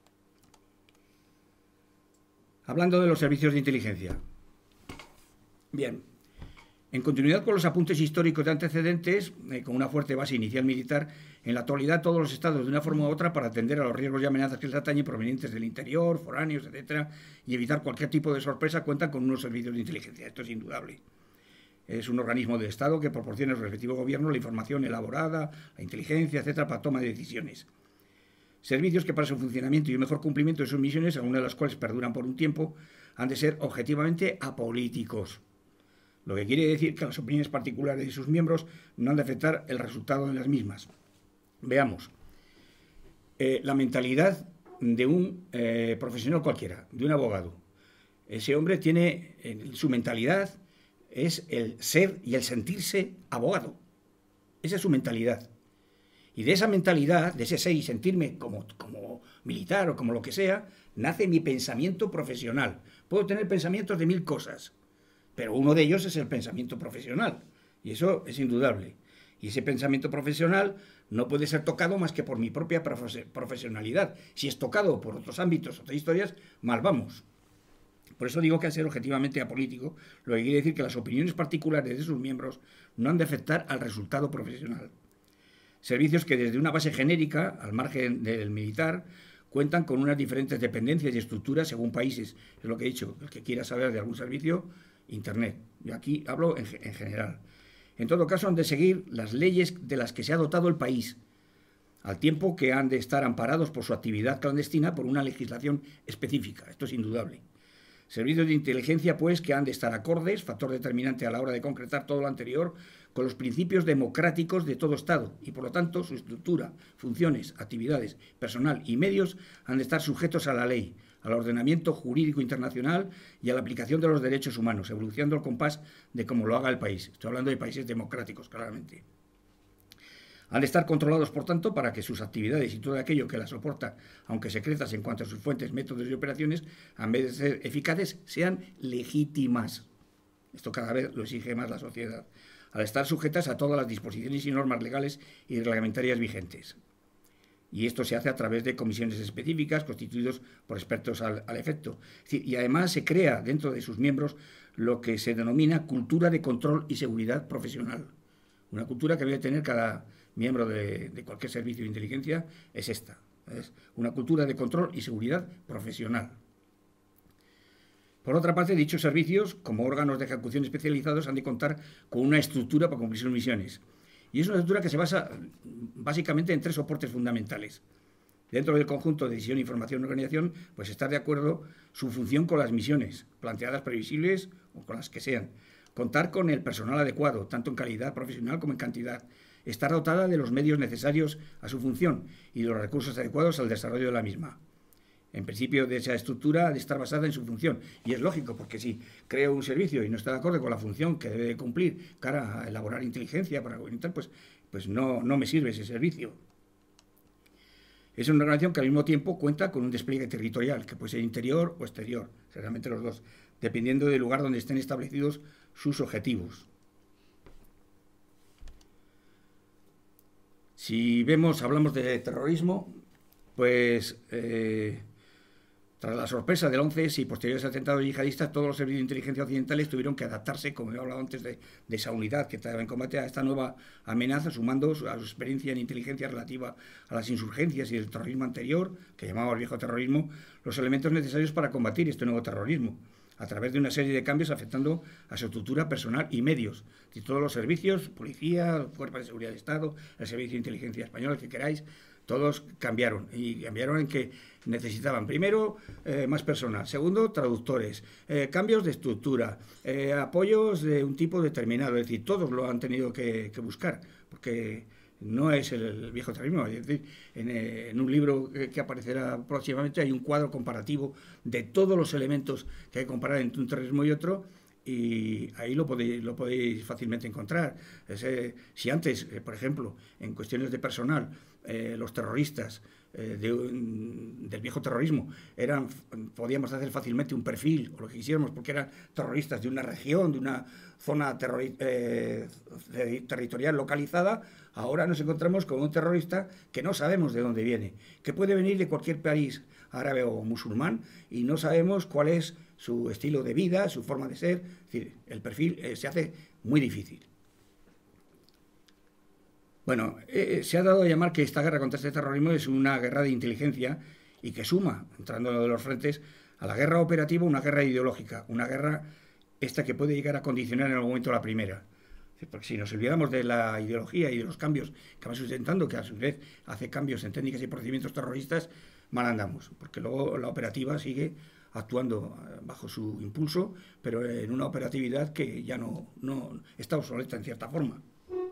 Hablando de los servicios de inteligencia. Bien, en continuidad con los apuntes históricos de antecedentes, eh, con una fuerte base inicial militar, en la actualidad todos los estados, de una forma u otra, para atender a los riesgos y amenazas que les atañen provenientes del interior, foráneos, etcétera, y evitar cualquier tipo de sorpresa, cuentan con unos servicios de inteligencia. Esto es indudable. Es un organismo del Estado que proporciona al respectivo gobierno la información elaborada, la inteligencia, etcétera, para toma de decisiones. Servicios que para su funcionamiento y un mejor cumplimiento de sus misiones, algunas de las cuales perduran por un tiempo, han de ser objetivamente apolíticos. Lo que quiere decir que las opiniones particulares de sus miembros no han de afectar el resultado de las mismas. Veamos. Eh, la mentalidad de un eh, profesional cualquiera, de un abogado. Ese hombre tiene, eh, su mentalidad es el ser y el sentirse abogado. Esa es su mentalidad. Y de esa mentalidad, de ese ser y sentirme como, como militar o como lo que sea, nace mi pensamiento profesional. Puedo tener pensamientos de mil cosas, pero uno de ellos es el pensamiento profesional. Y eso es indudable. Y ese pensamiento profesional no puede ser tocado más que por mi propia profesionalidad. Si es tocado por otros ámbitos, otras historias, mal vamos. Por eso digo que al ser objetivamente apolítico, lo que quiere decir que las opiniones particulares de sus miembros no han de afectar al resultado profesional. Servicios que desde una base genérica, al margen del militar, cuentan con unas diferentes dependencias y estructuras según países. Es lo que he dicho, el que quiera saber de algún servicio, Internet. Yo aquí hablo en, en general. En todo caso, han de seguir las leyes de las que se ha dotado el país, al tiempo que han de estar amparados por su actividad clandestina por una legislación específica. Esto es indudable. Servicios de inteligencia, pues, que han de estar acordes, factor determinante a la hora de concretar todo lo anterior, con los principios democráticos de todo Estado y, por lo tanto, su estructura, funciones, actividades, personal y medios han de estar sujetos a la ley, al ordenamiento jurídico internacional y a la aplicación de los derechos humanos, evolucionando al compás de cómo lo haga el país. Estoy hablando de países democráticos, claramente. Han de estar controlados, por tanto, para que sus actividades y todo aquello que las soporta, aunque secretas en cuanto a sus fuentes, métodos y operaciones, en vez de ser eficaces, sean legítimas. Esto cada vez lo exige más la sociedad, al estar sujetas a todas las disposiciones y normas legales y reglamentarias vigentes. Y esto se hace a través de comisiones específicas constituidos por expertos al, al efecto. Es decir, y además se crea dentro de sus miembros lo que se denomina cultura de control y seguridad profesional. Una cultura que debe tener cada miembro de, de cualquier servicio de inteligencia es esta. Es una cultura de control y seguridad profesional. Por otra parte, dichos servicios, como órganos de ejecución especializados, han de contar con una estructura para cumplir sus misiones. Y es una estructura que se basa básicamente en tres soportes fundamentales. Dentro del conjunto de decisión, información y organización, pues estar de acuerdo su función con las misiones, planteadas, previsibles o con las que sean. Contar con el personal adecuado, tanto en calidad profesional como en cantidad. Estar dotada de los medios necesarios a su función y de los recursos adecuados al desarrollo de la misma. En principio, de esa estructura ha de estar basada en su función. Y es lógico, porque si creo un servicio y no está de acuerdo con la función que debe cumplir cara a elaborar inteligencia para orientar, pues, pues no, no me sirve ese servicio. Es una organización que al mismo tiempo cuenta con un despliegue territorial, que puede ser interior o exterior, realmente los dos, dependiendo del lugar donde estén establecidos sus objetivos. Si vemos, hablamos de terrorismo, pues eh, tras la sorpresa del once ese y posteriores atentados yihadistas, todos los servicios de inteligencia occidentales tuvieron que adaptarse, como he hablado antes, de, de esa unidad que estaba en combate a esta nueva amenaza, sumando a su experiencia en inteligencia relativa a las insurgencias y el terrorismo anterior, que llamaba el viejo terrorismo, los elementos necesarios para combatir este nuevo terrorismo, a través de una serie de cambios afectando a su estructura personal y medios, y todos los servicios, policía, cuerpos de seguridad del Estado, el servicio de inteligencia español, el que queráis, todos cambiaron, y cambiaron en que necesitaban, primero, eh, más personal, segundo, traductores, eh, cambios de estructura, eh, apoyos de un tipo determinado, es decir, todos lo han tenido que, que buscar, porque no es el, el viejo terrorismo, es decir, en, eh, en un libro que, que aparecerá próximamente hay un cuadro comparativo de todos los elementos que hay que comparar entre un terrorismo y otro, y ahí lo podéis, lo podéis fácilmente encontrar. Ese, si antes, eh, por ejemplo, en cuestiones de personal, eh, los terroristas eh, de un, del viejo terrorismo eran, podíamos hacer fácilmente un perfil, o lo que quisiéramos, porque eran terroristas de una región, de una zona terrori eh, territorial localizada, ahora nos encontramos con un terrorista que no sabemos de dónde viene, que puede venir de cualquier país árabe o musulmán, y no sabemos cuál es su estilo de vida, su forma de ser. Es decir, el perfil eh, se hace muy difícil. Bueno, eh, se ha dado a llamar que esta guerra contra este terrorismo es una guerra de inteligencia y que suma, entrando de los frentes, a la guerra operativa una guerra ideológica, una guerra esta que puede llegar a condicionar en algún momento la primera. Porque si nos olvidamos de la ideología y de los cambios que va sustentando, que a su vez hace cambios en técnicas y procedimientos terroristas, mal andamos, porque luego la operativa sigue actuando bajo su impulso, pero en una operatividad que ya no, no está obsoleta en cierta forma.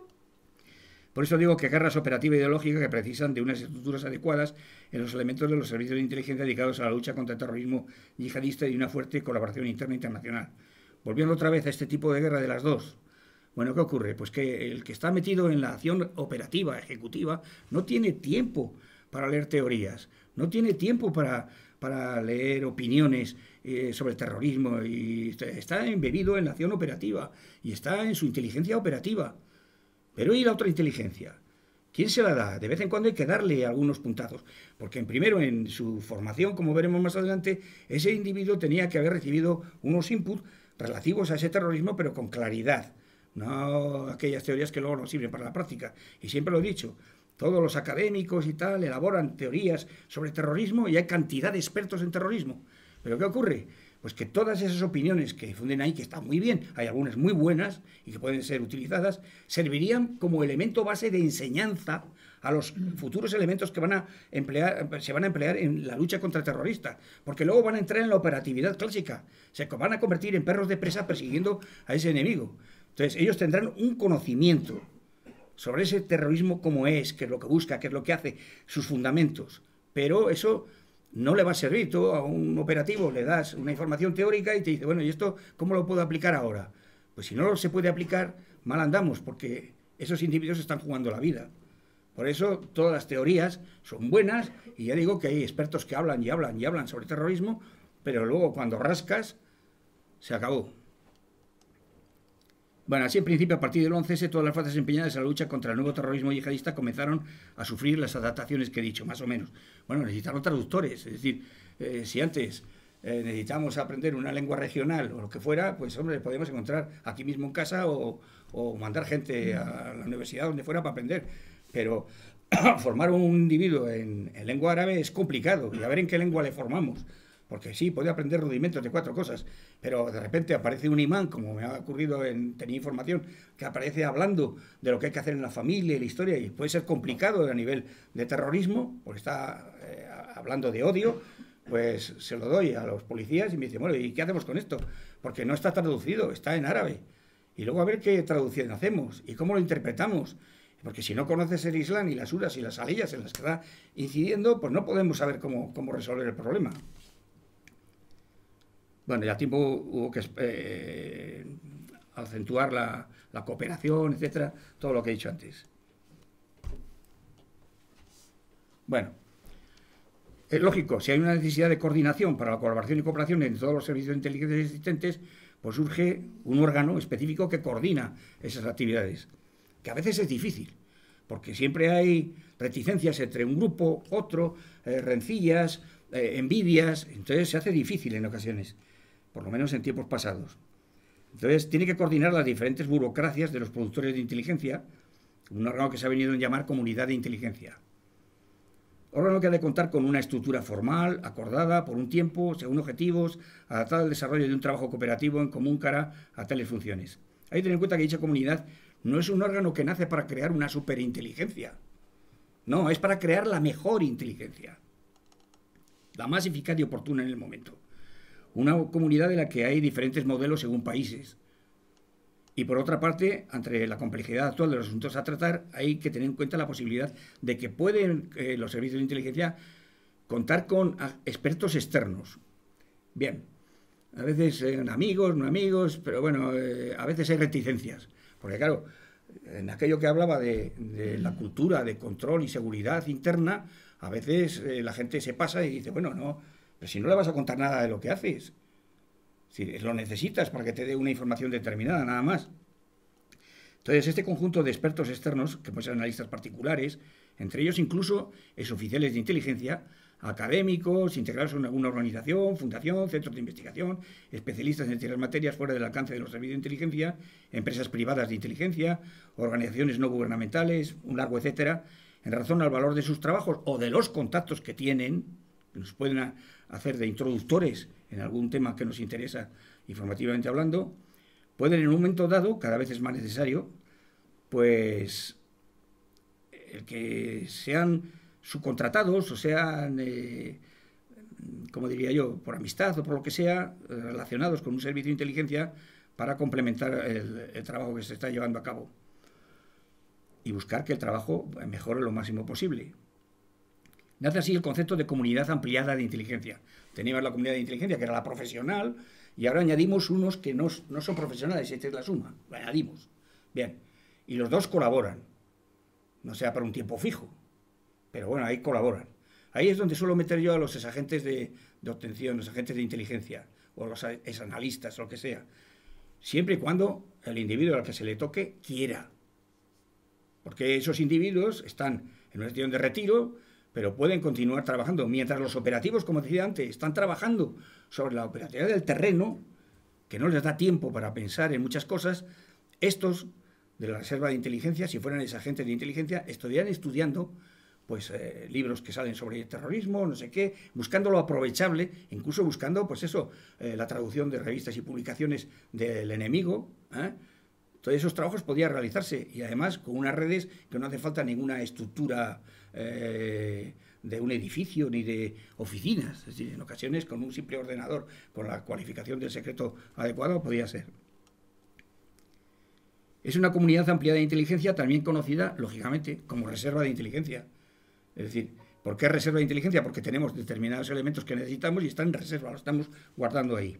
Por eso digo que guerras operativa e ideológica que precisan de unas estructuras adecuadas en los elementos de los servicios de inteligencia dedicados a la lucha contra el terrorismo yihadista y una fuerte colaboración interna e internacional. Volviendo otra vez a este tipo de guerra de las dos, bueno, ¿qué ocurre? Pues que el que está metido en la acción operativa, ejecutiva, no tiene tiempo para leer teorías, no tiene tiempo para, para leer opiniones eh, sobre el terrorismo, y está embebido en la acción operativa y está en su inteligencia operativa. Pero ¿y la otra inteligencia? ¿Quién se la da? De vez en cuando hay que darle algunos puntazos, porque en primero en su formación, como veremos más adelante, ese individuo tenía que haber recibido unos inputs relativos a ese terrorismo, pero con claridad, no aquellas teorías que luego no sirven para la práctica. Y siempre lo he dicho, todos los académicos y tal elaboran teorías sobre terrorismo y hay cantidad de expertos en terrorismo. ¿Pero qué ocurre? Pues que todas esas opiniones que difunden ahí, que están muy bien, hay algunas muy buenas y que pueden ser utilizadas, servirían como elemento base de enseñanza a los futuros elementos que van a emplear, se van a emplear en la lucha contra el terrorista, porque luego van a entrar en la operatividad clásica, se van a convertir en perros de presa persiguiendo a ese enemigo. Entonces ellos tendrán un conocimiento sobre ese terrorismo como es, qué es lo que busca, qué es lo que hace, sus fundamentos, pero eso no le va a servir. Tú a un operativo le das una información teórica y te dice, bueno, ¿y esto cómo lo puedo aplicar ahora? Pues si no se puede aplicar, mal andamos, porque esos individuos están jugando la vida. Por eso todas las teorías son buenas, y ya digo que hay expertos que hablan y hablan y hablan sobre terrorismo, pero luego cuando rascas, se acabó. Bueno, así en principio, a partir del once ese, todas las fuerzas empeñadas en la lucha contra el nuevo terrorismo yihadista comenzaron a sufrir las adaptaciones que he dicho, más o menos. Bueno, necesitaron traductores, es decir, eh, si antes eh, necesitamos aprender una lengua regional o lo que fuera, pues hombre, podemos encontrar aquí mismo en casa o, o mandar gente a la universidad donde fuera para aprender. Pero formar un individuo en, en lengua árabe es complicado, y a ver en qué lengua le formamos. Porque sí, puede aprender rudimentos de cuatro cosas, pero de repente aparece un imán, como me ha ocurrido en tenía información, que aparece hablando de lo que hay que hacer en la familia y la historia, y puede ser complicado a nivel de terrorismo, porque está eh, hablando de odio, pues se lo doy a los policías y me dicen, bueno, ¿y qué hacemos con esto? Porque no está traducido, está en árabe. Y luego a ver qué traducción hacemos y cómo lo interpretamos. Porque si no conoces el Islam y las suras y las aliyas en las que está incidiendo, pues no podemos saber cómo, cómo resolver el problema. Bueno, ya tiempo hubo que eh, acentuar la, la cooperación, etcétera, todo lo que he dicho antes. Bueno, es lógico, si hay una necesidad de coordinación para la colaboración y cooperación en todos los servicios de inteligencia existentes, pues surge un órgano específico que coordina esas actividades, que a veces es difícil, porque siempre hay reticencias entre un grupo, otro, eh, rencillas, eh, envidias, entonces se hace difícil en ocasiones, por lo menos en tiempos pasados. Entonces tiene que coordinar las diferentes burocracias de los productores de inteligencia, un órgano que se ha venido a llamar Comunidad de Inteligencia. Órgano que ha de contar con una estructura formal, acordada por un tiempo, según objetivos, adaptada al desarrollo de un trabajo cooperativo en común cara a tales funciones. Hay que tener en cuenta que dicha comunidad no es un órgano que nace para crear una superinteligencia. No, es para crear la mejor inteligencia, la más eficaz y oportuna en el momento. Una comunidad en la que hay diferentes modelos según países. Y por otra parte, ante la complejidad actual de los asuntos a tratar, hay que tener en cuenta la posibilidad de que pueden eh, los servicios de inteligencia contar con expertos externos. Bien, a veces son amigos, no amigos, pero bueno, eh, a veces hay reticencias. Porque claro, en aquello que hablaba de, de la cultura de control y seguridad interna, a veces eh, la gente se pasa y dice, bueno, no, pero si no le vas a contar nada de lo que haces, si lo necesitas para que te dé una información determinada, nada más. Entonces, este conjunto de expertos externos, que pueden ser analistas particulares, entre ellos incluso exoficiales de inteligencia, académicos, integrados en alguna organización, fundación, centros de investigación, especialistas en ciertas materias fuera del alcance de los servicios de inteligencia, empresas privadas de inteligencia, organizaciones no gubernamentales, un largo etcétera, en razón al valor de sus trabajos o de los contactos que tienen, que nos pueden hacer de introductores en algún tema que nos interesa informativamente hablando, pueden en un momento dado, cada vez es más necesario, pues el que sean subcontratados o sean, eh, como diría yo, por amistad o por lo que sea, relacionados con un servicio de inteligencia para complementar el, el trabajo que se está llevando a cabo y buscar que el trabajo mejore lo máximo posible. Nace así el concepto de comunidad ampliada de inteligencia. Teníamos la comunidad de inteligencia, que era la profesional, y ahora añadimos unos que no, no son profesionales, esta es la suma, lo añadimos. Bien, y los dos colaboran, no sea para un tiempo fijo, pero bueno, ahí colaboran. Ahí es donde suelo meter yo a los exagentes de, de obtención, los agentes de inteligencia, o los exanalistas, o lo que sea, siempre y cuando el individuo al que se le toque quiera. Porque esos individuos están en una situación de retiro, pero pueden continuar trabajando. Mientras los operativos, como decía antes, están trabajando sobre la operatividad del terreno, que no les da tiempo para pensar en muchas cosas, estos de la reserva de inteligencia, si fueran esos agentes de inteligencia, estarían estudiando pues, eh, libros que salen sobre el terrorismo, no sé qué, buscando lo aprovechable, incluso buscando, pues eso, eh, la traducción de revistas y publicaciones del enemigo, ¿eh? Todos esos trabajos podían realizarse y además con unas redes que no hace falta ninguna estructura eh, de un edificio ni de oficinas. Es decir, en ocasiones con un simple ordenador, con la cualificación del secreto adecuado, podía ser. Es una comunidad ampliada de inteligencia también conocida, lógicamente, como reserva de inteligencia. Es decir, ¿por qué reserva de inteligencia? Porque tenemos determinados elementos que necesitamos y están en reserva, los estamos guardando ahí.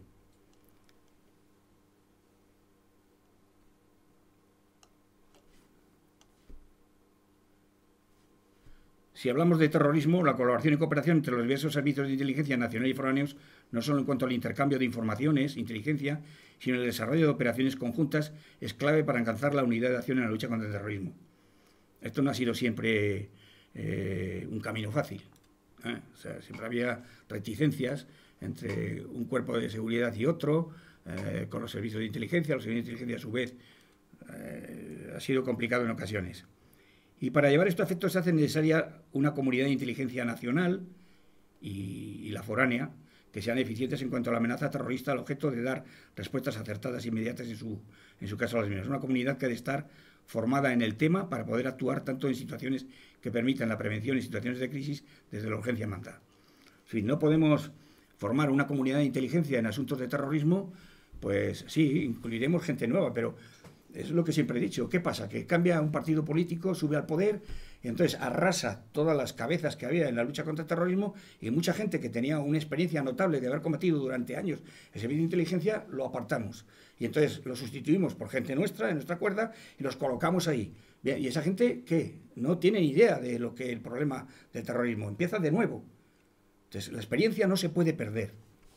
Si hablamos de terrorismo, la colaboración y cooperación entre los diversos servicios de inteligencia nacional y foráneos, no solo en cuanto al intercambio de informaciones, inteligencia, sino el desarrollo de operaciones conjuntas, es clave para alcanzar la unidad de acción en la lucha contra el terrorismo. Esto no ha sido siempre eh, un camino fácil, ¿eh? O sea, siempre había reticencias entre un cuerpo de seguridad y otro, eh, con los servicios de inteligencia, los servicios de inteligencia a su vez, eh, ha sido complicado en ocasiones. Y para llevar esto a efecto se hace necesaria una comunidad de inteligencia nacional y, y la foránea, que sean eficientes en cuanto a la amenaza terrorista al objeto de dar respuestas acertadas e inmediatas en su, en su caso a las mismas. Una comunidad que ha de estar formada en el tema para poder actuar tanto en situaciones que permitan la prevención y situaciones de crisis desde la urgencia manda. En fin, no podemos formar una comunidad de inteligencia en asuntos de terrorismo, pues sí, incluiremos gente nueva, pero es lo que siempre he dicho. ¿Qué pasa? Que cambia un partido político, sube al poder y entonces arrasa todas las cabezas que había en la lucha contra el terrorismo, y mucha gente que tenía una experiencia notable de haber combatido durante años el servicio de inteligencia lo apartamos. Y entonces lo sustituimos por gente nuestra, de nuestra cuerda, y los colocamos ahí. Bien, y esa gente, ¿qué? No tiene idea de lo que el problema del terrorismo. Empieza de nuevo. Entonces, la experiencia no se puede perder.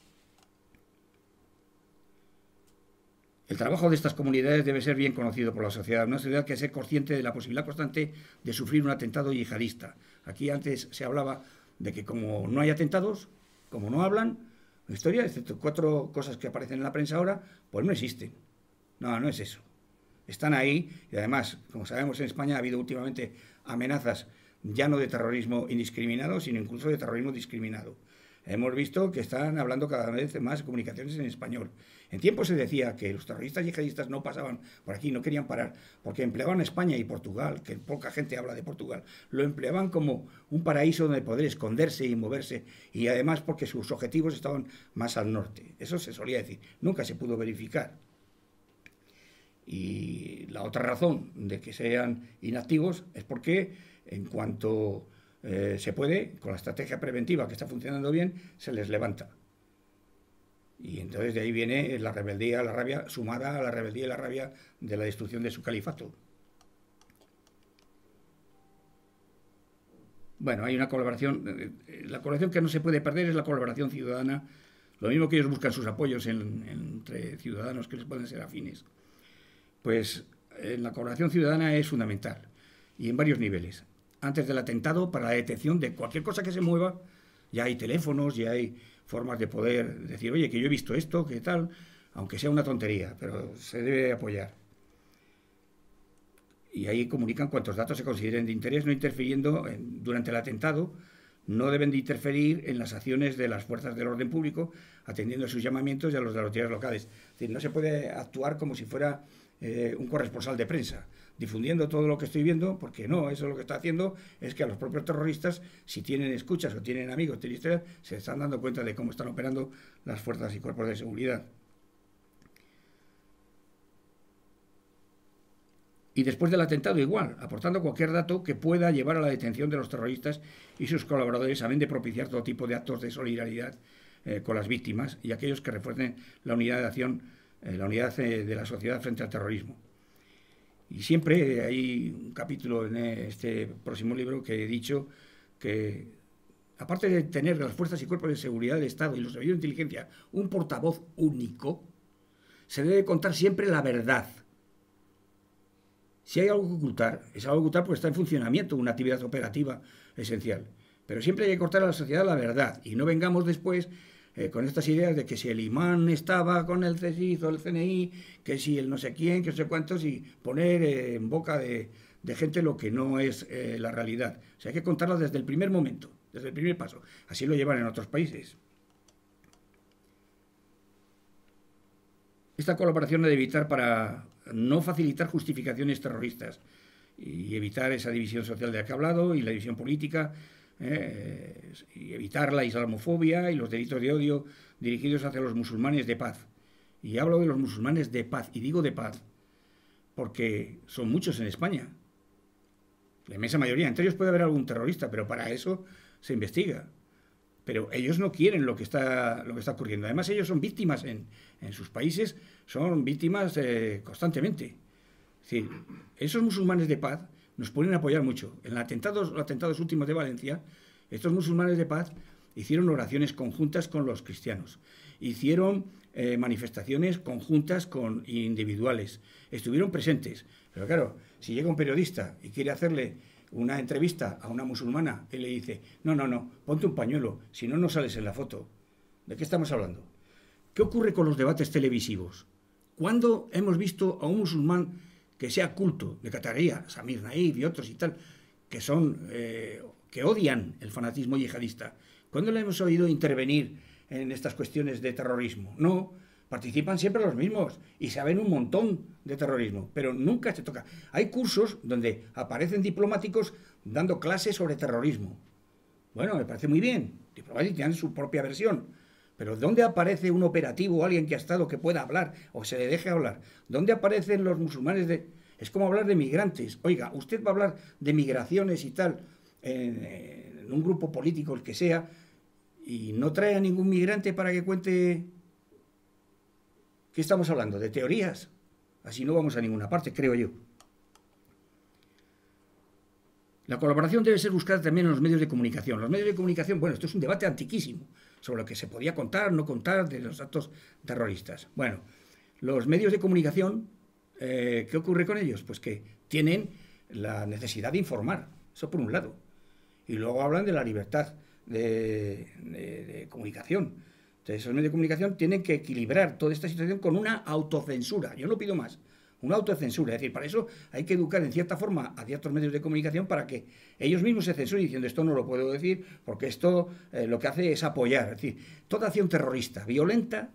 El trabajo de estas comunidades debe ser bien conocido por la sociedad. Una sociedad que sea consciente de la posibilidad constante de sufrir un atentado yihadista. Aquí antes se hablaba de que como no hay atentados, como no hablan, la historia, excepto cuatro cosas que aparecen en la prensa ahora, pues no existen. No, no es eso. Están ahí y además, como sabemos, en España ha habido últimamente amenazas ya no de terrorismo indiscriminado, sino incluso de terrorismo discriminado. Hemos visto que están hablando cada vez más comunicaciones en español. En tiempo se decía que los terroristas yihadistas no pasaban por aquí, no querían parar, porque empleaban España y Portugal, que poca gente habla de Portugal, lo empleaban como un paraíso donde poder esconderse y moverse, y además porque sus objetivos estaban más al norte. Eso se solía decir, nunca se pudo verificar. Y la otra razón de que sean inactivos es porque en cuanto eh, se puede, con la estrategia preventiva que está funcionando bien, se les levanta. Y entonces de ahí viene la rebeldía, la rabia, sumada a la rebeldía y la rabia de la destrucción de su califato. Bueno, hay una colaboración, la colaboración que no se puede perder es la colaboración ciudadana, lo mismo que ellos buscan sus apoyos en, entre ciudadanos que les pueden ser afines. Pues eh, la colaboración ciudadana es fundamental, y en varios niveles. Antes del atentado, para la detección de cualquier cosa que se mueva, ya hay teléfonos, ya hay formas de poder decir, oye, que yo he visto esto, que tal, aunque sea una tontería, pero se debe apoyar. Y ahí comunican cuantos datos se consideren de interés, no interfiriendo en, durante el atentado, no deben de interferir en las acciones de las fuerzas del orden público, atendiendo a sus llamamientos y a los de las autoridades locales. Es decir, no se puede actuar como si fuera eh, un corresponsal de prensa, difundiendo todo lo que estoy viendo, porque no, eso lo que está haciendo es que a los propios terroristas, si tienen escuchas o tienen amigos, tienen historias, se están dando cuenta de cómo están operando las fuerzas y cuerpos de seguridad. Y después del atentado igual, aportando cualquier dato que pueda llevar a la detención de los terroristas y sus colaboradores, a fin de propiciar todo tipo de actos de solidaridad eh, con las víctimas y aquellos que refuercen la unidad de acción, eh, la unidad eh, de la sociedad frente al terrorismo. Y siempre hay un capítulo en este próximo libro que he dicho que, aparte de tener las fuerzas y cuerpos de seguridad del Estado y los servicios de inteligencia un portavoz único, se debe contar siempre la verdad. Si hay algo que ocultar, es algo que ocultar porque está en funcionamiento, una actividad operativa esencial. Pero siempre hay que contar a la sociedad la verdad y no vengamos después eh, con estas ideas de que si el imán estaba con el C S I C o el C N I, que si el no sé quién, que no sé cuántos, y poner eh, en boca de, de gente lo que no es eh, la realidad. O sea, hay que contarlo desde el primer momento, desde el primer paso. Así lo llevan en otros países. Esta colaboración ha de evitar para no facilitar justificaciones terroristas y evitar esa división social de la que he hablado y la división política, eh, y evitar la islamofobia y los delitos de odio dirigidos hacia los musulmanes de paz. Y hablo de los musulmanes de paz, y digo de paz porque son muchos en España, la inmensa mayoría. Entre ellos puede haber algún terrorista, pero para eso se investiga. Pero ellos no quieren lo que está, lo que está ocurriendo. Además, ellos son víctimas en, en sus países, son víctimas eh, constantemente. Es decir, esos musulmanes de paz nos pueden apoyar mucho. En los atentados, los atentados últimos de Valencia, estos musulmanes de paz hicieron oraciones conjuntas con los cristianos, hicieron eh, manifestaciones conjuntas con individuales, estuvieron presentes. Pero claro, si llega un periodista y quiere hacerle una entrevista a una musulmana y le dice, no, no, no, ponte un pañuelo, si no, no sales en la foto. ¿De qué estamos hablando? ¿Qué ocurre con los debates televisivos? ¿Cuándo hemos visto a un musulmán que sea culto, de Qataría, Samir Naif y otros y tal, que son, eh, que odian el fanatismo yihadista? ¿Cuándo le hemos oído intervenir en estas cuestiones de terrorismo. No, participan siempre los mismos y saben un montón de terrorismo, pero nunca se toca. Hay cursos donde aparecen diplomáticos dando clases sobre terrorismo. Bueno, me parece muy bien, diplomáticos tienen su propia versión, pero ¿dónde aparece un operativo o alguien que ha estado que pueda hablar o se le deje hablar? ¿Dónde aparecen los musulmanes de...? Es como hablar de migrantes. Oiga, usted va a hablar de migraciones y tal en, en un grupo político, el que sea, y no trae a ningún migrante para que cuente... ¿Qué estamos hablando? ¿De teorías? Así no vamos a ninguna parte, creo yo. La colaboración debe ser buscada también en los medios de comunicación. Los medios de comunicación, bueno, esto es un debate antiquísimo sobre lo que se podía contar, no contar de los actos terroristas. Bueno, los medios de comunicación, eh, ¿qué ocurre con ellos? Pues que tienen la necesidad de informar, eso por un lado. Y luego hablan de la libertad de, de, de comunicación. Entonces, esos medios de comunicación tienen que equilibrar toda esta situación con una autocensura. Yo no pido más. Una autocensura. Es decir, para eso hay que educar en cierta forma a ciertos medios de comunicación para que ellos mismos se censuren diciendo esto no lo puedo decir porque esto eh, lo que hace es apoyar. Es decir, toda acción terrorista, violenta,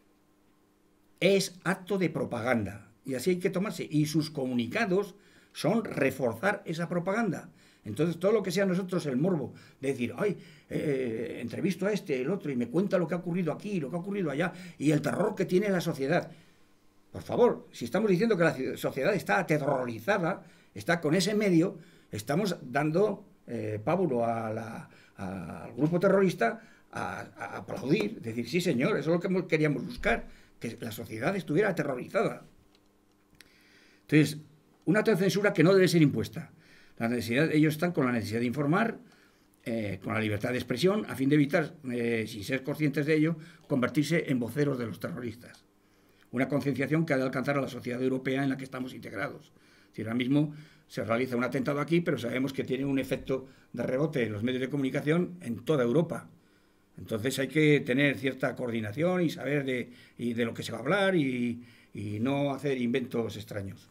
es acto de propaganda. Y así hay que tomarse. Y sus comunicados son reforzar esa propaganda. Entonces, todo lo que sea nosotros el morbo de decir, ay, eh, entrevisto a este, el otro, y me cuenta lo que ha ocurrido aquí, lo que ha ocurrido allá, y el terror que tiene la sociedad. Por favor, si estamos diciendo que la sociedad está aterrorizada, está con ese medio, estamos dando eh, pábulo a la, a, al grupo terrorista a, a aplaudir, decir, sí señor, eso es lo que queríamos buscar, que la sociedad estuviera aterrorizada. Entonces, una autocensura que no debe ser impuesta. La necesidad, ellos están con la necesidad de informar, eh, con la libertad de expresión, a fin de evitar, eh, sin ser conscientes de ello, convertirse en voceros de los terroristas. Una concienciación que ha de alcanzar a la sociedad europea en la que estamos integrados. Es decir, ahora mismo se realiza un atentado aquí, pero sabemos que tiene un efecto de rebote en los medios de comunicación en toda Europa. Entonces hay que tener cierta coordinación y saber de, y de lo que se va a hablar y, y no hacer inventos extraños.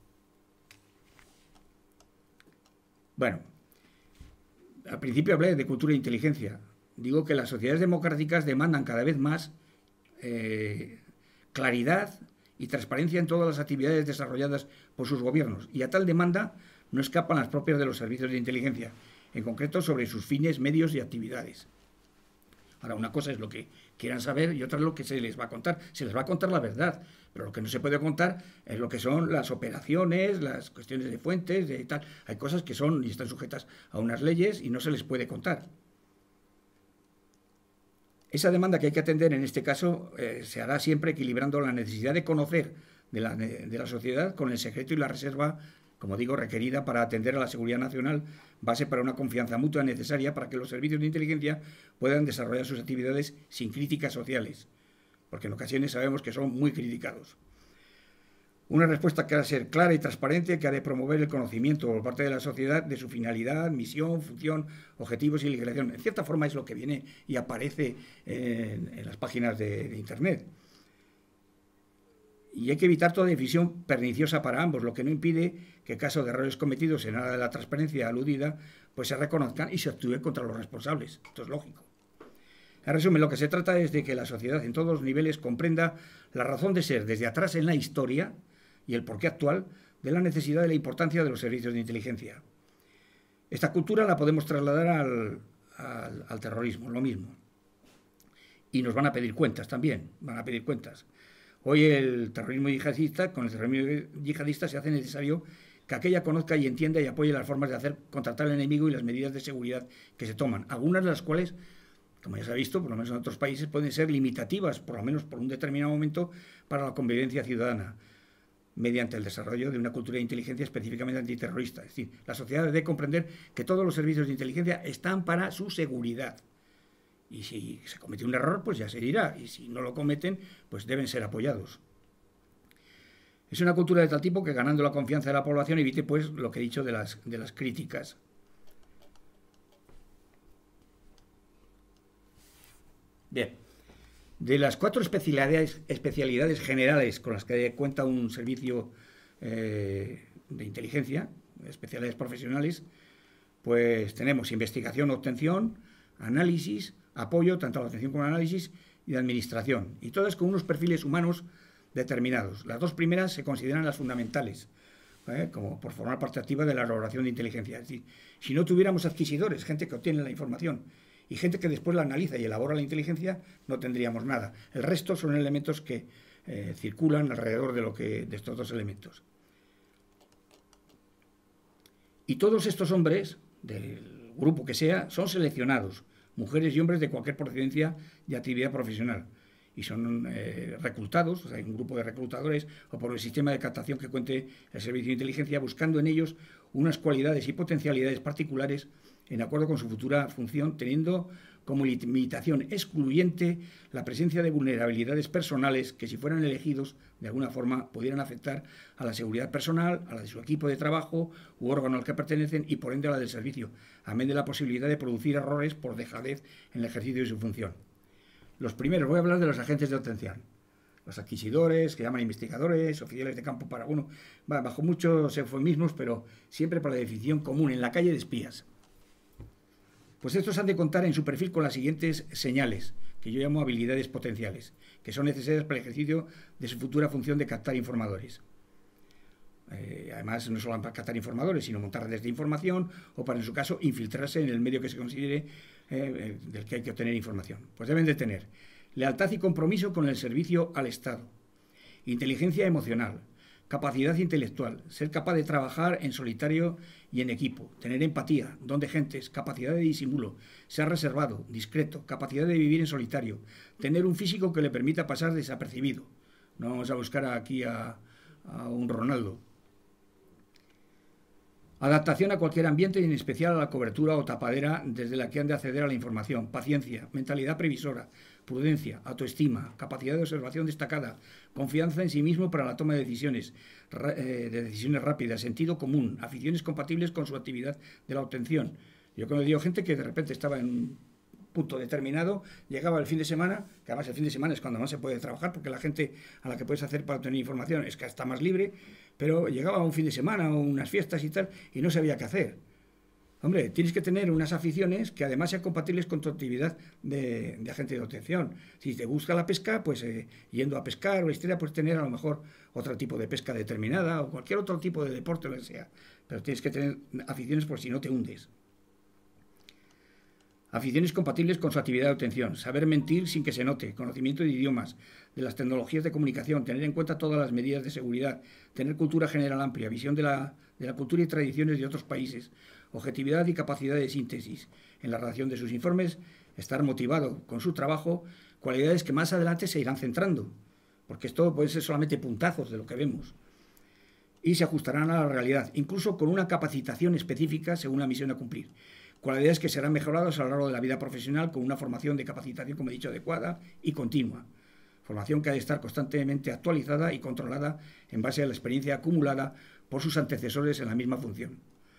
Bueno, al principio hablé de cultura e inteligencia. Digo que las sociedades democráticas demandan cada vez más eh, claridad y transparencia en todas las actividades desarrolladas por sus gobiernos. Y a tal demanda no escapan las propias de los servicios de inteligencia, en concreto sobre sus fines, medios y actividades. Ahora, una cosa es lo que quieran saber y otra es lo que se les va a contar. Se les va a contar la verdad, pero lo que no se puede contar es lo que son las operaciones, las cuestiones de fuentes, de tal. Hay cosas que son y están sujetas a unas leyes y no se les puede contar. Esa demanda que hay que atender en este caso eh, se hará siempre equilibrando la necesidad de conocer de la, de la sociedad con el secreto y la reserva, como digo, requerida para atender a la seguridad nacional, base para una confianza mutua necesaria para que los servicios de inteligencia puedan desarrollar sus actividades sin críticas sociales, porque en ocasiones sabemos que son muy criticados. Una respuesta que ha de ser clara y transparente, que ha de promover el conocimiento por parte de la sociedad de su finalidad, misión, función, objetivos y legislación. En cierta forma es lo que viene y aparece en, en las páginas de, de Internet. Y hay que evitar toda división perniciosa para ambos, lo que no impide que en caso de errores cometidos en aras de la transparencia aludida, pues se reconozcan y se actúe contra los responsables. Esto es lógico. En resumen, lo que se trata es de que la sociedad en todos los niveles comprenda la razón de ser desde atrás en la historia y el porqué actual de la necesidad y la importancia de los servicios de inteligencia. Esta cultura la podemos trasladar al, al, al terrorismo, lo mismo. Y nos van a pedir cuentas también, van a pedir cuentas. Hoy el terrorismo yihadista, con el terrorismo yihadista se hace necesario que aquella conozca y entienda y apoye las formas de hacer contratar al enemigo y las medidas de seguridad que se toman, algunas de las cuales, como ya se ha visto, por lo menos en otros países, pueden ser limitativas, por lo menos por un determinado momento, para la convivencia ciudadana, mediante el desarrollo de una cultura de inteligencia específicamente antiterrorista. Es decir, la sociedad debe comprender que todos los servicios de inteligencia están para su seguridad. Y si se comete un error, pues ya se dirá. Y si no lo cometen, pues deben ser apoyados. Es una cultura de tal tipo que, ganando la confianza de la población, evite pues lo que he dicho de las, de las críticas. Bien. De las cuatro especialidades, especialidades generales con las que cuenta un servicio eh, de inteligencia, especialidades profesionales, pues tenemos investigación, obtención, análisis, apoyo, tanto a la atención como al análisis, y de administración, y todas con unos perfiles humanos determinados. Las dos primeras se consideran las fundamentales, ¿eh? como por formar parte activa de la elaboración de inteligencia. Es decir, si no tuviéramos adquisidores, gente que obtiene la información, y gente que después la analiza y elabora la inteligencia, no tendríamos nada. El resto son elementos que eh, circulan alrededor de, lo que, de estos dos elementos. Y todos estos hombres, del grupo que sea, son seleccionados, mujeres y hombres de cualquier procedencia y actividad profesional. Y son eh, reclutados, o sea, hay un grupo de reclutadores, o por el sistema de captación que cuente el Servicio de Inteligencia, buscando en ellos unas cualidades y potencialidades particulares en acuerdo con su futura función, teniendo como limitación excluyente la presencia de vulnerabilidades personales que, si fueran elegidos, de alguna forma pudieran afectar a la seguridad personal, a la de su equipo de trabajo u órgano al que pertenecen y, por ende, a la del servicio, amén de la posibilidad de producir errores por dejadez en el ejercicio de su función. Los primeros, voy a hablar de los agentes de obtención. Los adquisidores, que llaman investigadores, oficiales de campo para uno, bajo muchos eufemismos, pero siempre por la definición común, en la calle de espías. Pues estos han de contar en su perfil con las siguientes señales, que yo llamo habilidades potenciales, que son necesarias para el ejercicio de su futura función de captar informadores. Eh, además, no solo para captar informadores, sino montar redes de información o, para en su caso, infiltrarse en el medio que se considere eh, del que hay que obtener información. Pues deben de tener lealtad y compromiso con el servicio al Estado, inteligencia emocional, capacidad intelectual, ser capaz de trabajar en solitario y en equipo, tener empatía, don de gentes, capacidad de disimulo, ser reservado, discreto, capacidad de vivir en solitario, tener un físico que le permita pasar desapercibido. No vamos a buscar aquí a, a un Ronaldo. Adaptación a cualquier ambiente y en especial a la cobertura o tapadera desde la que han de acceder a la información, paciencia, mentalidad previsora, prudencia, autoestima, capacidad de observación destacada, confianza en sí mismo para la toma de decisiones, de decisiones rápidas, sentido común, aficiones compatibles con su actividad de la obtención. Yo cuando digo gente que de repente estaba en un punto determinado, llegaba el fin de semana, que además el fin de semana es cuando más se puede trabajar, porque la gente a la que puedes hacer para obtener información es que está más libre, pero llegaba un fin de semana o unas fiestas y tal, y no sabía qué hacer. Hombre, tienes que tener unas aficiones que además sean compatibles con tu actividad de, de agente de obtención. Si te gusta la pesca, pues eh, yendo a pescar o la historia, puedes tener a lo mejor otro tipo de pesca determinada o cualquier otro tipo de deporte, lo que sea. Pero tienes que tener aficiones por si no te hundes. Aficiones compatibles con su actividad de obtención, saber mentir sin que se note, conocimiento de idiomas, de las tecnologías de comunicación, tener en cuenta todas las medidas de seguridad, tener cultura general amplia, visión de la, de la cultura y tradiciones de otros países, objetividad y capacidad de síntesis en la redacción de sus informes, estar motivado con su trabajo, cualidades que más adelante se irán centrando, porque esto puede ser solamente puntazos de lo que vemos, y se ajustarán a la realidad, incluso con una capacitación específica según la misión a cumplir. Cualidades que serán mejoradas a lo largo de la vida profesional con una formación de capacitación, como he dicho, adecuada y continua. Formación que ha de estar constantemente actualizada y controlada en base a la experiencia acumulada por sus antecesores en la misma función.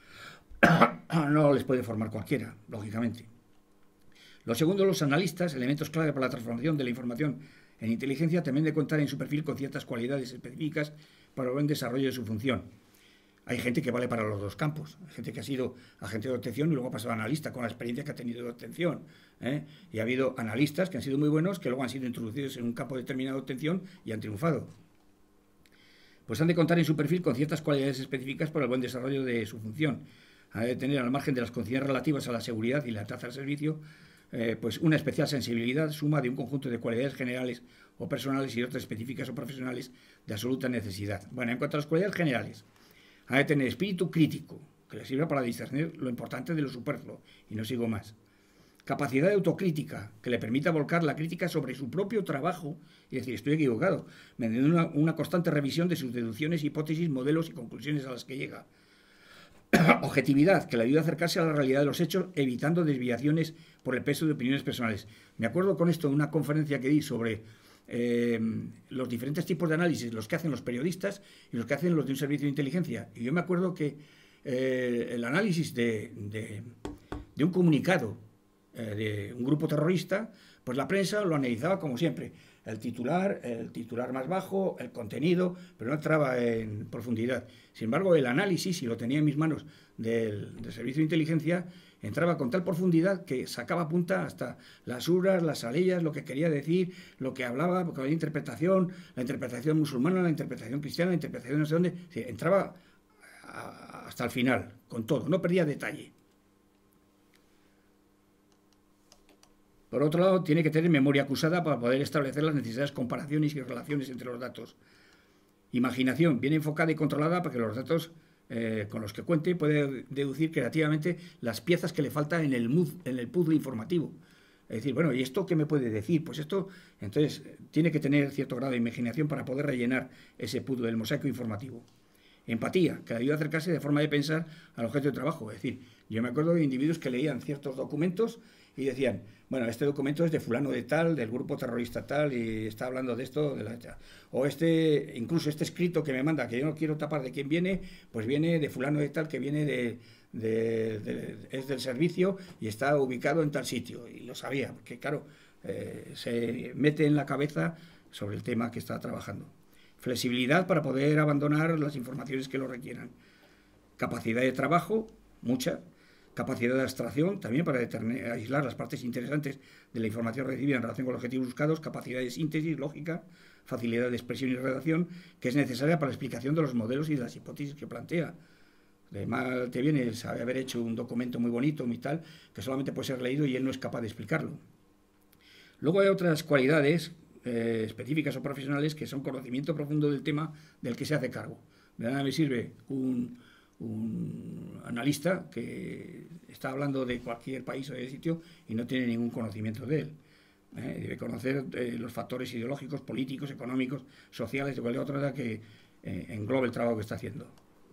No les puede formar cualquiera, lógicamente. Lo segundo, los analistas, elementos clave para la transformación de la información en inteligencia, también de contar en su perfil con ciertas cualidades específicas para el buen desarrollo de su función. Hay gente que vale para los dos campos. Hay gente que ha sido agente de obtención y luego ha pasado a analista con la experiencia que ha tenido de obtención. ¿eh? Y ha habido analistas que han sido muy buenos, que luego han sido introducidos en un campo determinado de obtención y han triunfado. Pues han de contar en su perfil con ciertas cualidades específicas para el buen desarrollo de su función. Han de tener, al margen de las condiciones relativas a la seguridad y la tasa al servicio, eh, pues una especial sensibilidad, suma de un conjunto de cualidades generales o personales y otras específicas o profesionales de absoluta necesidad. Bueno, en cuanto a las cualidades generales, ha de tener espíritu crítico, que le sirva para discernir lo importante de lo superfluo, y no sigo más. Capacidad de autocrítica, que le permita volcar la crítica sobre su propio trabajo y decir, estoy equivocado, mediante una, una constante revisión de sus deducciones, hipótesis, modelos y conclusiones a las que llega. Objetividad, que le ayuda a acercarse a la realidad de los hechos, evitando desviaciones por el peso de opiniones personales. Me acuerdo con esto de una conferencia que di sobre Eh, los diferentes tipos de análisis, los que hacen los periodistas y los que hacen los de un servicio de inteligencia. Y yo me acuerdo que eh, el análisis de, de, de un comunicado eh, de un grupo terrorista, pues la prensa lo analizaba como siempre. El titular, el titular más bajo, el contenido, pero no entraba en profundidad. Sin embargo, el análisis, y lo tenía en mis manos del, del servicio de inteligencia, entraba con tal profundidad que sacaba punta hasta las uras, las aleyas, lo que quería decir, lo que hablaba, porque había interpretación, la interpretación musulmana, la interpretación cristiana, la interpretación no sé dónde. Sí, entraba a, hasta el final, con todo, no perdía detalle. Por otro lado, tiene que tener memoria acusada para poder establecer las necesidades, comparaciones y relaciones entre los datos. Imaginación bien enfocada y controlada para que los datos eh, con los que cuente puede deducir creativamente las piezas que le faltan en el, mood, en el puzzle informativo. Es decir, bueno, ¿y esto qué me puede decir? Pues esto, entonces, tiene que tener cierto grado de imaginación para poder rellenar ese puzzle, el mosaico informativo. Empatía, que ayuda a acercarse de forma de pensar al objeto de trabajo. Es decir, yo me acuerdo de individuos que leían ciertos documentos y decían, bueno, este documento es de fulano de tal, del grupo terrorista tal, y está hablando de esto, de la... o este, incluso este escrito que me manda, que yo no quiero tapar de quién viene, pues viene de fulano de tal, que viene de, de, de es del servicio y está ubicado en tal sitio, y lo sabía, porque claro, eh, se mete en la cabeza sobre el tema que está trabajando. Flexibilidad para poder abandonar las informaciones que lo requieran. Capacidad de trabajo, mucha. Capacidad de abstracción, también para aislar las partes interesantes de la información recibida en relación con los objetivos buscados. Capacidad de síntesis, lógica, facilidad de expresión y redacción, que es necesaria para la explicación de los modelos y de las hipótesis que plantea. De mal te viene sabe haber hecho un documento muy bonito, muy tal, que solamente puede ser leído y él no es capaz de explicarlo. Luego hay otras cualidades eh, específicas o profesionales que son conocimiento profundo del tema del que se hace cargo. De nada me sirve un... un analista que está hablando de cualquier país o de sitio y no tiene ningún conocimiento de él. ¿eh? Debe conocer eh, los factores ideológicos, políticos, económicos, sociales, de cualquier otra que eh, englobe el trabajo que está haciendo.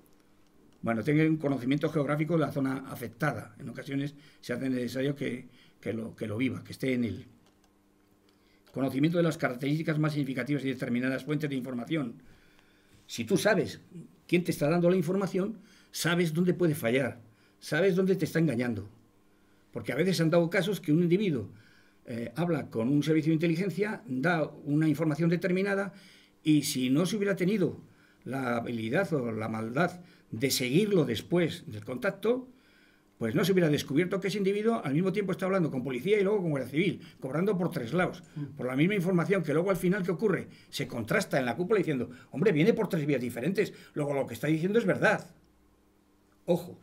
Bueno, tiene un conocimiento geográfico de la zona afectada. En ocasiones se hace necesario que, que, lo, que lo viva, que esté en él. Conocimiento de las características más significativas y determinadas fuentes de información. Si tú sabes quién te está dando la información, sabes dónde puede fallar, sabes dónde te está engañando. Porque a veces han dado casos que un individuo eh, habla con un servicio de inteligencia, da una información determinada y si no se hubiera tenido la habilidad o la maldad de seguirlo después del contacto, pues no se hubiera descubierto que ese individuo al mismo tiempo está hablando con policía y luego con guardia civil, cobrando por tres lados, por la misma información que luego al final, ¿qué ocurre? Se contrasta en la cúpula diciendo, hombre, viene por tres vías diferentes, luego lo que está diciendo es verdad. Ojo.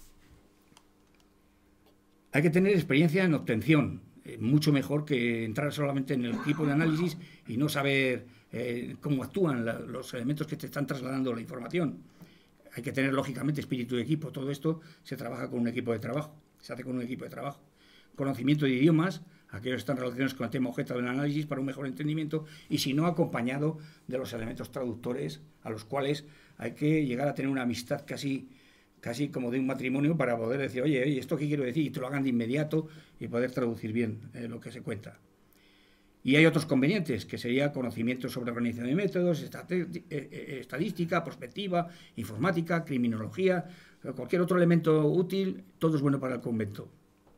Hay que tener experiencia en obtención, eh, mucho mejor que entrar solamente en el equipo de análisis y no saber eh, cómo actúan la, los elementos que te están trasladando la información. Hay que tener, lógicamente, espíritu de equipo. Todo esto se trabaja con un equipo de trabajo. Se hace con un equipo de trabajo. Conocimiento de idiomas, aquellos que están relacionados con el tema objeto del análisis para un mejor entendimiento, y si no, acompañado de los elementos traductores a los cuales hay que llegar a tener una amistad casi, casi como de un matrimonio para poder decir, oye, oye, ¿esto qué quiero decir? Y te lo hagan de inmediato y poder traducir bien eh, lo que se cuenta. Y hay otros convenientes, que sería conocimiento sobre organización de métodos, estadística, prospectiva, informática, criminología, cualquier otro elemento útil, todo es bueno para el convento.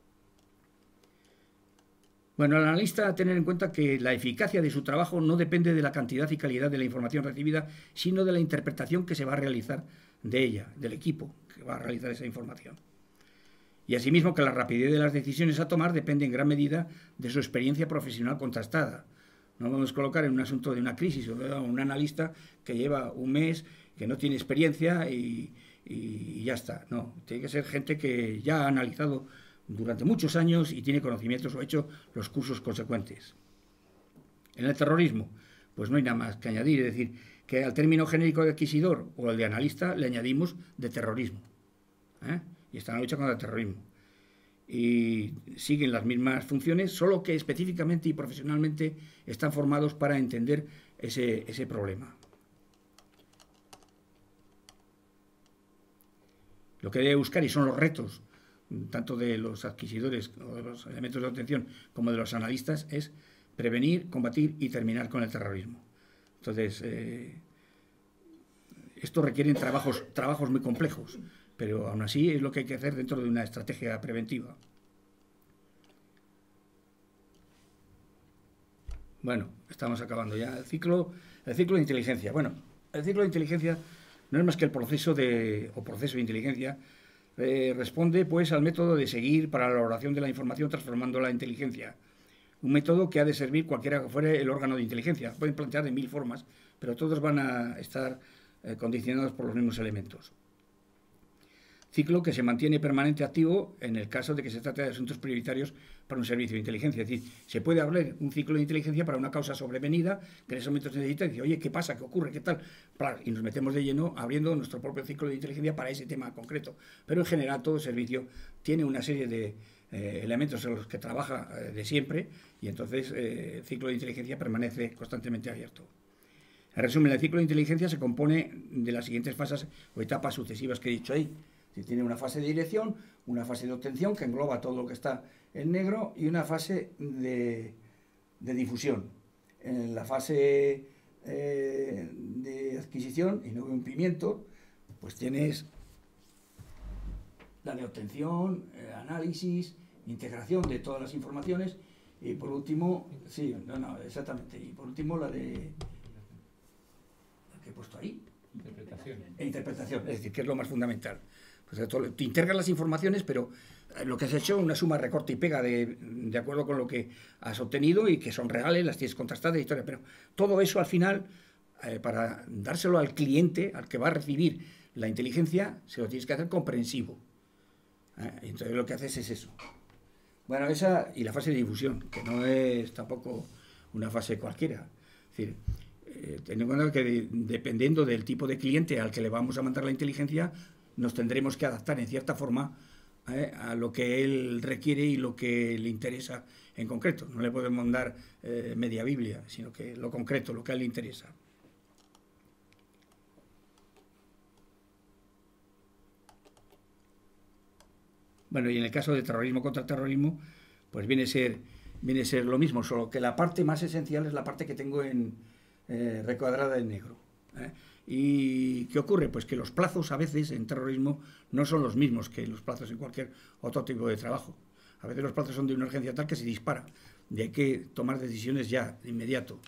Bueno, el analista ha de tener en cuenta que la eficacia de su trabajo no depende de la cantidad y calidad de la información recibida, sino de la interpretación que se va a realizar de ella, del equipo que va a realizar esa información. Y asimismo que la rapidez de las decisiones a tomar depende en gran medida de su experiencia profesional contrastada. No vamos a colocar en un asunto de una crisis o de un analista que lleva un mes, que no tiene experiencia y, y ya está. No, tiene que ser gente que ya ha analizado durante muchos años y tiene conocimientos o ha hecho los cursos consecuentes. En el terrorismo, pues no hay nada más que añadir, es decir, que al término genérico de adquisidor o al de analista le añadimos de terrorismo. ¿eh? Y está en la lucha contra el terrorismo. Y siguen las mismas funciones, solo que específicamente y profesionalmente están formados para entender ese, ese problema. Lo que debe buscar, y son los retos, tanto de los adquisidores o de los elementos de obtención como de los analistas, es prevenir, combatir y terminar con el terrorismo. Entonces, eh, esto requiere trabajos, trabajos muy complejos, pero aún así es lo que hay que hacer dentro de una estrategia preventiva. Bueno, estamos acabando ya. El ciclo, el ciclo de inteligencia. Bueno, el ciclo de inteligencia no es más que el proceso de, o proceso de inteligencia eh, responde pues al método de seguir para la elaboración de la información transformándola en inteligencia. Un método que ha de servir cualquiera que fuere el órgano de inteligencia. Pueden plantear de mil formas, pero todos van a estar eh, condicionados por los mismos elementos. Ciclo que se mantiene permanente activo en el caso de que se trate de asuntos prioritarios para un servicio de inteligencia. Es decir, se puede hablar un ciclo de inteligencia para una causa sobrevenida que en ese momento se necesita y decir, oye, ¿qué pasa? ¿Qué ocurre? ¿Qué tal? Y nos metemos de lleno abriendo nuestro propio ciclo de inteligencia para ese tema concreto. Pero en general todo servicio tiene una serie de eh, elementos en los que trabaja eh, de siempre y entonces eh, el ciclo de inteligencia permanece constantemente abierto. En resumen, el ciclo de inteligencia se compone de las siguientes fases o etapas sucesivas que he dicho ahí. Tiene una fase de dirección, una fase de obtención que engloba todo lo que está en negro y una fase de, de difusión. En la fase eh, de adquisición y no cumplimiento, pues tienes la de obtención, eh, análisis, integración de todas las informaciones y por último, sí, no, no, exactamente, y por último la de, la que he puesto ahí, interpretación. E interpretación, es decir, que es lo más fundamental. Pues te integras las informaciones, pero lo que has hecho es una suma recorte y pega de, de acuerdo con lo que has obtenido y que son reales, las tienes contrastadas, historia. Pero todo eso al final, eh, para dárselo al cliente, al que va a recibir la inteligencia, se lo tienes que hacer comprensivo. ¿Eh? Entonces lo que haces es eso. Bueno, esa y la fase de difusión, que no es tampoco una fase cualquiera. Es decir, eh, ten en cuenta que de, dependiendo del tipo de cliente al que le vamos a mandar la inteligencia, nos tendremos que adaptar en cierta forma eh, a lo que él requiere y lo que le interesa en concreto. No le podemos dar eh, media Biblia, sino que lo concreto, lo que a él le interesa. Bueno, y en el caso de terrorismo contra terrorismo, pues viene a ser, viene a ser lo mismo, solo que la parte más esencial es la parte que tengo en eh, recuadrada en negro. ¿eh? ¿Y qué ocurre? Pues que los plazos a veces en terrorismo no son los mismos que los plazos en cualquier otro tipo de trabajo. A veces los plazos son de una urgencia tal que se dispara y hay que tomar decisiones ya, de inmediato.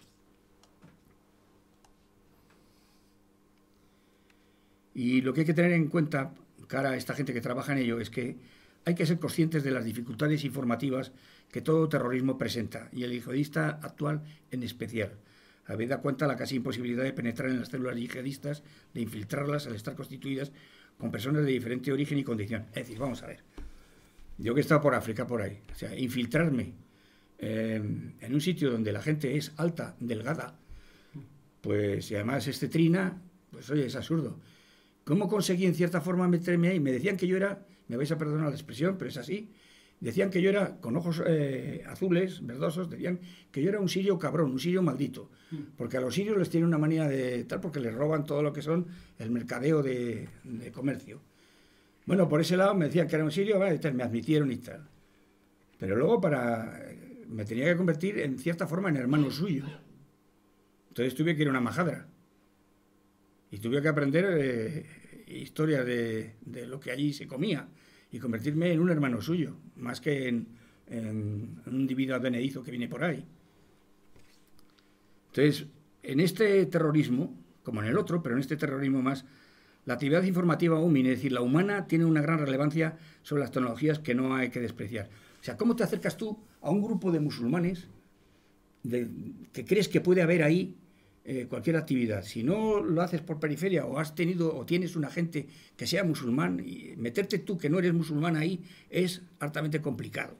Y lo que hay que tener en cuenta, cara a esta gente que trabaja en ello, es que hay que ser conscientes de las dificultades informativas que todo terrorismo presenta, y el yihadista actual en especial. Habida cuenta la casi imposibilidad de penetrar en las células yihadistas, de infiltrarlas al estar constituidas con personas de diferente origen y condición. Es decir, vamos a ver, yo que he estado por África, por ahí, o sea, infiltrarme eh, en un sitio donde la gente es alta, delgada, pues y además es cetrina, pues oye, es absurdo. ¿Cómo conseguí en cierta forma meterme ahí? Me decían que yo era, me vais a perdonar la expresión, pero es así, decían que yo era, con ojos eh, azules, verdosos, decían que yo era un sirio cabrón, un sirio maldito, porque a los sirios les tienen una manía de tal, porque les roban todo lo que son el mercadeo de, de comercio. Bueno, por ese lado me decían que era un sirio, vale, me admitieron y tal. Pero luego para me tenía que convertir en cierta forma en hermano suyo. Entonces tuve que ir a una majadra. Y tuve que aprender eh, historia de, de lo que allí se comía y convertirme en un hermano suyo, más que en, en un individuo advenedizo que viene por ahí. Entonces, en este terrorismo, como en el otro, pero en este terrorismo más, la actividad informativa humana, es decir, la humana, tiene una gran relevancia sobre las tecnologías que no hay que despreciar. O sea, ¿cómo te acercas tú a un grupo de musulmanes de, que crees que puede haber ahí eh, cualquier actividad? Si no lo haces por periferia o has tenido o tienes un agente que sea musulmán, y meterte tú que no eres musulmán ahí es altamente complicado.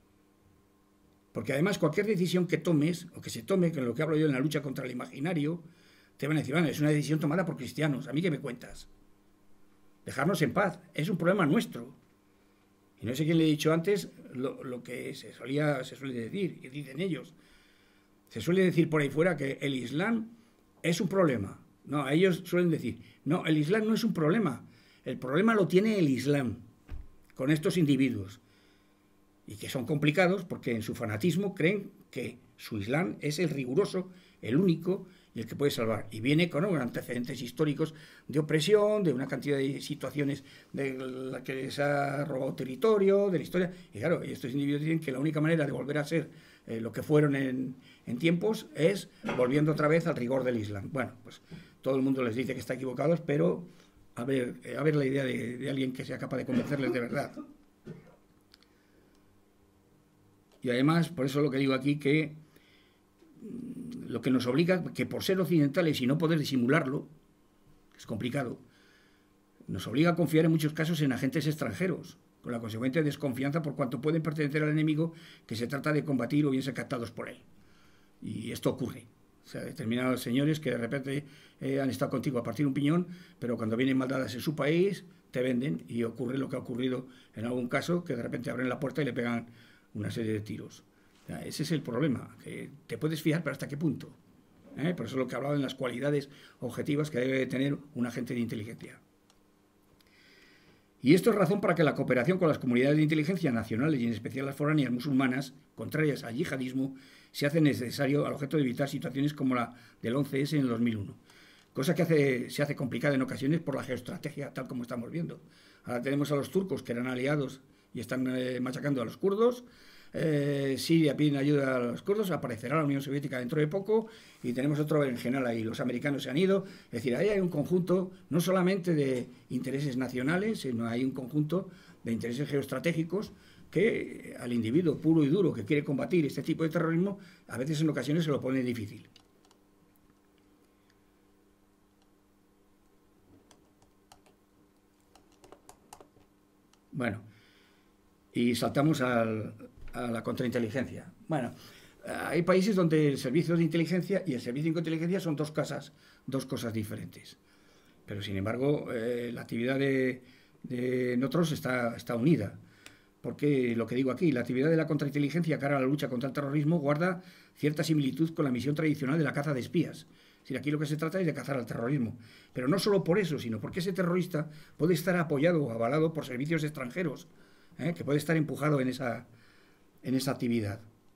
Porque además cualquier decisión que tomes, o que se tome, con lo que hablo yo en la lucha contra el imaginario, te van a decir, bueno, es una decisión tomada por cristianos, ¿a mí qué me cuentas? Dejarnos en paz, es un problema nuestro. Y no sé quién le he dicho antes lo, lo que se, solía, se suele decir, y dicen ellos. Se suele decir por ahí fuera que el Islam es un problema. No, ellos suelen decir, no, el Islam no es un problema, el problema lo tiene el Islam, con estos individuos. Y que son complicados porque en su fanatismo creen que su Islam es el riguroso, el único y el que puede salvar. Y viene con unos antecedentes históricos de opresión, de una cantidad de situaciones de la que les ha robado territorio, de la historia. Y claro, estos individuos dicen que la única manera de volver a ser eh, lo que fueron en, en tiempos es volviendo otra vez al rigor del Islam. Bueno, pues todo el mundo les dice que están equivocados, pero a ver, a ver la idea de, de alguien que sea capaz de convencerles de verdad. Y además, por eso lo que digo aquí, que lo que nos obliga, que por ser occidentales y no poder disimularlo, es complicado, nos obliga a confiar en muchos casos en agentes extranjeros, con la consecuente desconfianza por cuanto pueden pertenecer al enemigo que se trata de combatir o bien ser captados por él. Y esto ocurre. O sea, determinados señores que de repente eh, han estado contigo a partir un piñón, pero cuando vienen maldadas en su país, te venden, y ocurre lo que ha ocurrido en algún caso, que de repente abren la puerta y le pegan una serie de tiros. O sea, ese es el problema, que te puedes fiar, pero ¿hasta qué punto? ¿Eh? Por eso es lo que he hablado en las cualidades objetivas que debe tener un agente de inteligencia. Y esto es razón para que la cooperación con las comunidades de inteligencia nacionales y en especial las foráneas musulmanas, contrarias al yihadismo, se hace necesario al objeto de evitar situaciones como la del once ese en el dos mil uno. Cosa que hace, se hace complicada en ocasiones por la geoestrategia, tal como estamos viendo. Ahora tenemos a los turcos, que eran aliados y están eh, machacando a los kurdos. Eh, Siria pide ayuda a los kurdos, aparecerá la Unión Soviética dentro de poco y tenemos otro berenjenal ahí. Los americanos se han ido. Es decir, ahí hay un conjunto no solamente de intereses nacionales, sino hay un conjunto de intereses geoestratégicos que al individuo puro y duro que quiere combatir este tipo de terrorismo, a veces en ocasiones se lo pone difícil. Bueno, y saltamos al, a la contrainteligencia. Bueno, hay países donde el servicio de inteligencia y el servicio de inteligencia son dos cosas, dos cosas diferentes. Pero, sin embargo, eh, la actividad de, de nosotros está, está unida. Porque, lo que digo aquí, la actividad de la contrainteligencia cara a la lucha contra el terrorismo guarda cierta similitud con la misión tradicional de la caza de espías. Es decir, aquí lo que se trata es de cazar al terrorismo. Pero no solo por eso, sino porque ese terrorista puede estar apoyado o avalado por servicios extranjeros, ¿eh? que puede estar empujado en esa, en esa actividad.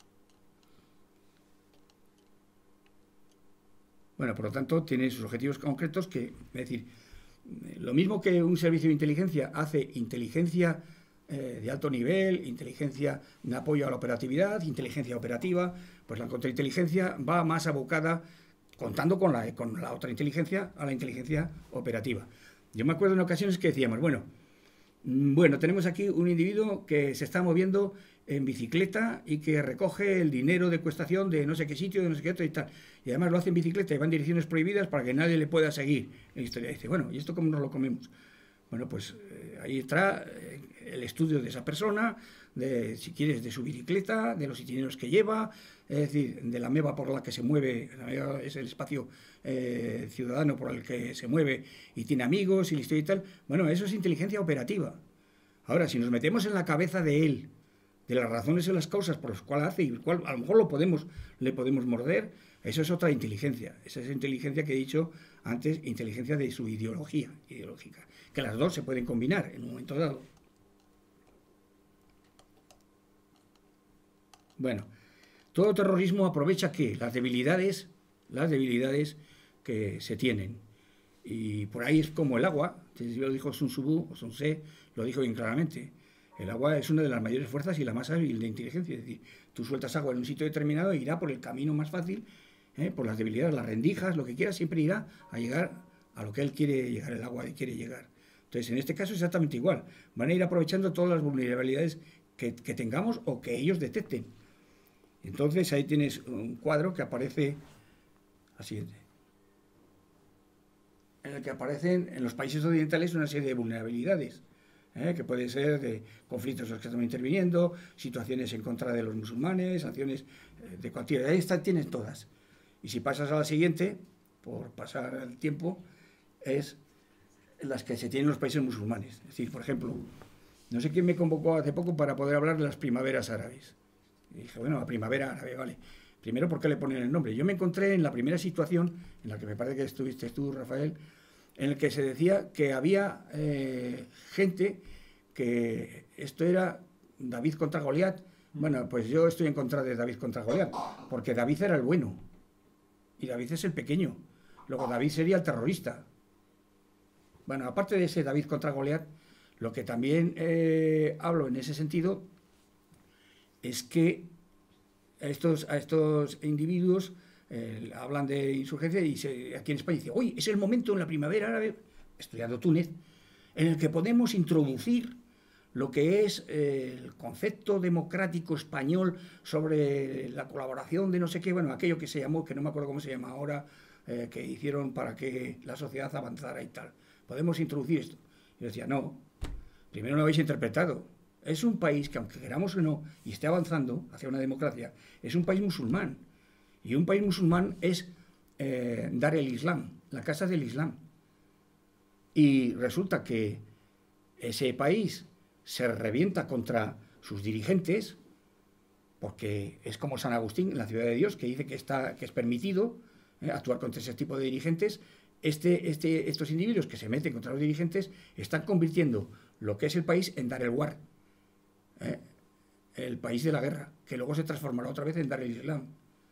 Bueno, por lo tanto, tiene sus objetivos concretos que, es decir, lo mismo que un servicio de inteligencia hace inteligencia eh, de alto nivel, inteligencia de apoyo a la operatividad, inteligencia operativa, pues la contrainteligencia va más abocada, contando con la, con la otra inteligencia, a la inteligencia operativa. Yo me acuerdo en ocasiones que decíamos, bueno, bueno, tenemos aquí un individuo que se está moviendo en bicicleta y que recoge el dinero de cuestación de no sé qué sitio, de no sé qué otro y tal. Y además lo hace en bicicleta y va en direcciones prohibidas para que nadie le pueda seguir. En la historia dice, bueno, ¿y esto cómo nos lo comemos? Bueno, pues eh, ahí está eh, el estudio de esa persona, de, si quieres, de su bicicleta, de los itinerarios que lleva, es decir, de la meva por la que se mueve. La meva es el espacio eh, ciudadano por el que se mueve y tiene amigos y la historia y tal. Bueno, eso es inteligencia operativa. Ahora, si nos metemos en la cabeza de él, de las razones y las causas por las cuales hace y cual a lo mejor lo podemos, le podemos morder, eso es otra inteligencia. Esa es inteligencia que he dicho antes, inteligencia de su ideología ideológica, que las dos se pueden combinar en un momento dado. Bueno, todo terrorismo aprovecha ¿qué? Las debilidades, las debilidades que se tienen. Y por ahí es como el agua, lo dijo Sun Tzu, o Sun Tzu, lo dijo bien claramente. El agua es una de las mayores fuerzas y la más hábil de inteligencia. Es decir, tú sueltas agua en un sitio determinado e irá por el camino más fácil, ¿eh? por las debilidades, las rendijas, lo que quiera, siempre irá a llegar a lo que él quiere llegar, el agua quiere llegar. Entonces, en este caso es exactamente igual. Van a ir aprovechando todas las vulnerabilidades que, que tengamos o que ellos detecten. Entonces, ahí tienes un cuadro que aparece así, en el que aparecen en los países occidentales una serie de vulnerabilidades. ¿Eh? Que puede ser de conflictos en los que estamos interviniendo, situaciones en contra de los musulmanes, acciones eh, de cualquier... Ahí están, tienes todas. Y si pasas a la siguiente, por pasar el tiempo, es las que se tienen en los países musulmanes. Es decir, por ejemplo, no sé quién me convocó hace poco para poder hablar de las primaveras árabes. Y dije, bueno, la primavera árabe, vale. Primero, ¿por qué le ponen el nombre? Yo me encontré en la primera situación, en la que me parece que estuviste tú, Rafael, en el que se decía que había eh, gente que esto era David contra Goliat. Bueno, pues yo estoy en contra de David contra Goliat, porque David era el bueno y David es el pequeño. Luego David sería el terrorista. Bueno, aparte de ese David contra Goliat, lo que también eh, hablo en ese sentido es que a estos, a estos individuos Eh, hablan de insurgencia y se, aquí en España dice, oye, es el momento en la primavera árabe. estudiando Túnez, en el que podemos introducir lo que es eh, el concepto democrático español sobre la colaboración de no sé qué, bueno, aquello que se llamó, que no me acuerdo cómo se llama ahora, eh, que hicieron para que la sociedad avanzara y tal. Podemos introducir esto. Y yo decía, no, primero lo habéis interpretado. Es un país que, aunque queramos o no, y esté avanzando hacia una democracia, es un país musulmán. Y un país musulmán es eh, dar el Islam, la casa del Islam. Y resulta que ese país se revienta contra sus dirigentes, porque es como San Agustín en la Ciudad de Dios, que dice que, está, que es permitido eh, actuar contra ese tipo de dirigentes. Este, este, estos individuos que se meten contra los dirigentes están convirtiendo lo que es el país en Dar el War, eh, el país de la guerra, que luego se transformará otra vez en Dar el Islam.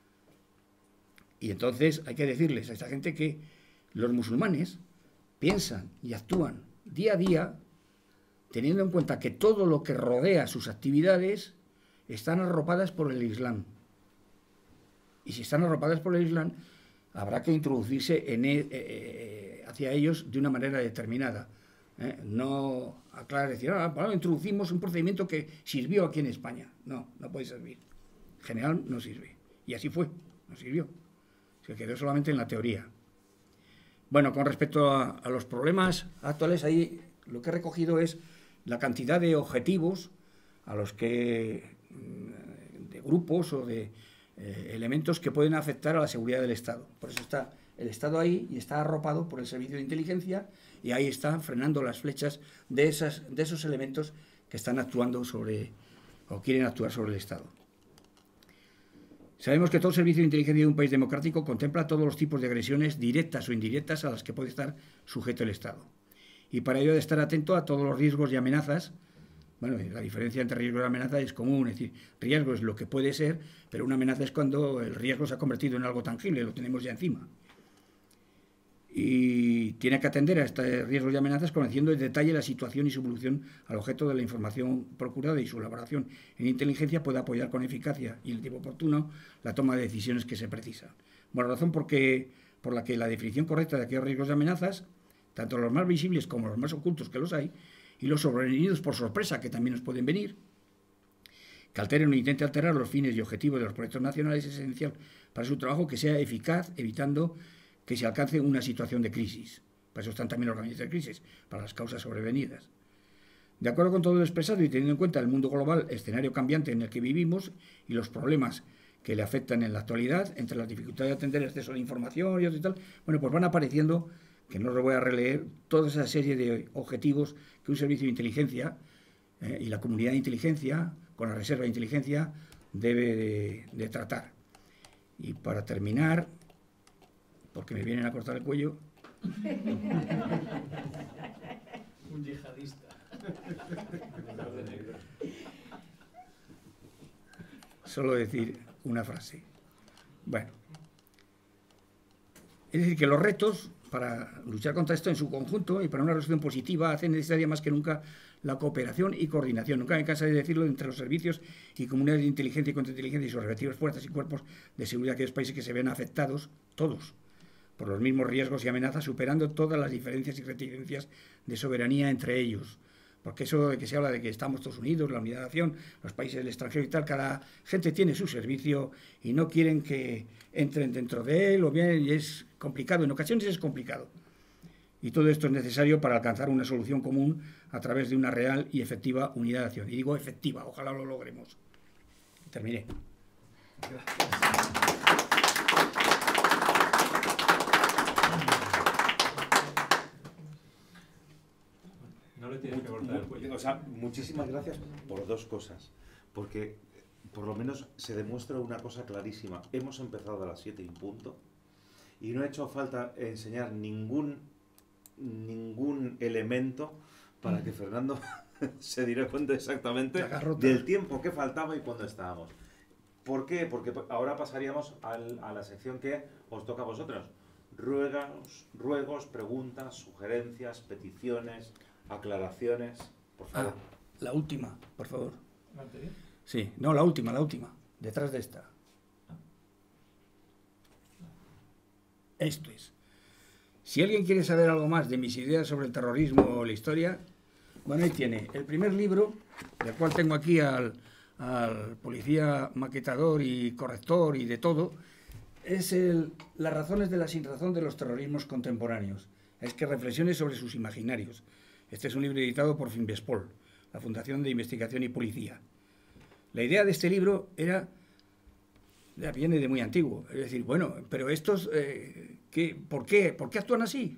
Y entonces hay que decirles a esta gente que los musulmanes piensan y actúan día a día teniendo en cuenta que todo lo que rodea sus actividades están arropadas por el Islam. Y si están arropadas por el Islam, habrá que introducirse en e, eh, hacia ellos de una manera determinada. ¿eh? No aclarar, decir, ah, bueno, introducimos un procedimiento que sirvió aquí en España. No, no puede servir. En general no sirve. Y así fue, no sirvió. Se quedó solamente en la teoría. Bueno, con respecto a, a los problemas actuales, ahí lo que he recogido es la cantidad de objetivos a los que, de grupos o de eh, elementos que pueden afectar a la seguridad del Estado. Por eso está el Estado ahí y está arropado por el servicio de inteligencia y ahí está frenando las flechas de, esas, de esos elementos que están actuando sobre o quieren actuar sobre el Estado. Sabemos que todo servicio de inteligencia de un país democrático contempla todos los tipos de agresiones directas o indirectas a las que puede estar sujeto el Estado. Y para ello ha de estar atento a todos los riesgos y amenazas. Bueno, la diferencia entre riesgo y amenaza es común, es decir, riesgo es lo que puede ser, pero una amenaza es cuando el riesgo se ha convertido en algo tangible, lo tenemos ya encima. Y tiene que atender a estos riesgos y amenazas conociendo en detalle la situación y su evolución al objeto de la información procurada y su elaboración en inteligencia puede apoyar con eficacia y en el tiempo oportuno la toma de decisiones que se precisan. Bueno, razón porque, por la que la definición correcta de aquellos riesgos y amenazas, tanto los más visibles como los más ocultos que los hay, y los sobrevenidos por sorpresa que también nos pueden venir, que alteren o intente alterar los fines y objetivos de los proyectos nacionales es esencial para su trabajo que sea eficaz, evitando que se alcance una situación de crisis. Para eso están también los gabinetes de crisis, para las causas sobrevenidas. De acuerdo con todo lo expresado y teniendo en cuenta el mundo global, escenario cambiante en el que vivimos y los problemas que le afectan en la actualidad, entre las dificultades de atender el exceso de información y tal, bueno, pues van apareciendo, que no lo voy a releer, toda esa serie de objetivos que un servicio de inteligencia eh, y la comunidad de inteligencia, con la reserva de inteligencia, debe de, de tratar. Y para terminar, porque me vienen a cortar el cuello... Un yihadista. Solo decir una frase. Bueno, es decir, que los retos para luchar contra esto en su conjunto y para una resolución positiva hacen necesaria más que nunca la cooperación y coordinación. Nunca me cansa de decirlo entre los servicios y comunidades de inteligencia y contrainteligencia y sus respectivas fuerzas y cuerpos de seguridad de aquellos países que se ven afectados, todos, por los mismos riesgos y amenazas, superando todas las diferencias y reticencias de soberanía entre ellos. Porque eso de que se habla de que estamos todos unidos, la unidad de acción, los países del extranjero y tal, cada gente tiene su servicio y no quieren que entren dentro de él, o bien y es complicado, en ocasiones es complicado. Y todo esto es necesario para alcanzar una solución común a través de una real y efectiva unidad de acción. Y digo efectiva, ojalá lo logremos. Terminé. Gracias. No le tienes que cortar el cuello. O sea, muchísimas gracias por dos cosas. Porque por lo menos se demuestra una cosa clarísima. Hemos empezado a las siete y punto y no ha hecho falta enseñar ningún, ningún elemento para que Fernando se diera cuenta exactamente del tiempo que faltaba y cuándo estábamos. ¿Por qué? Porque ahora pasaríamos al, a la sección que os toca a vosotros. Ruegos, ruegos, preguntas, sugerencias, peticiones, aclaraciones, por favor. Ah, la última, por favor. ¿La anterior? Sí, no, la última, la última, detrás de esta. Esto es. Si alguien quiere saber algo más de mis ideas sobre el terrorismo o la historia, bueno, ahí tiene el primer libro, del cual tengo aquí al, al policía maquetador y corrector y de todo, es el, Las razones de la sinrazón de los terrorismos contemporáneos. Es que reflexiones sobre sus imaginarios. Este es un libro editado por Finvespol, la Fundación de Investigación y Policía. La idea de este libro era, ya viene de muy antiguo, es decir, bueno, pero estos, eh, ¿qué, por qué, ¿por qué actúan así?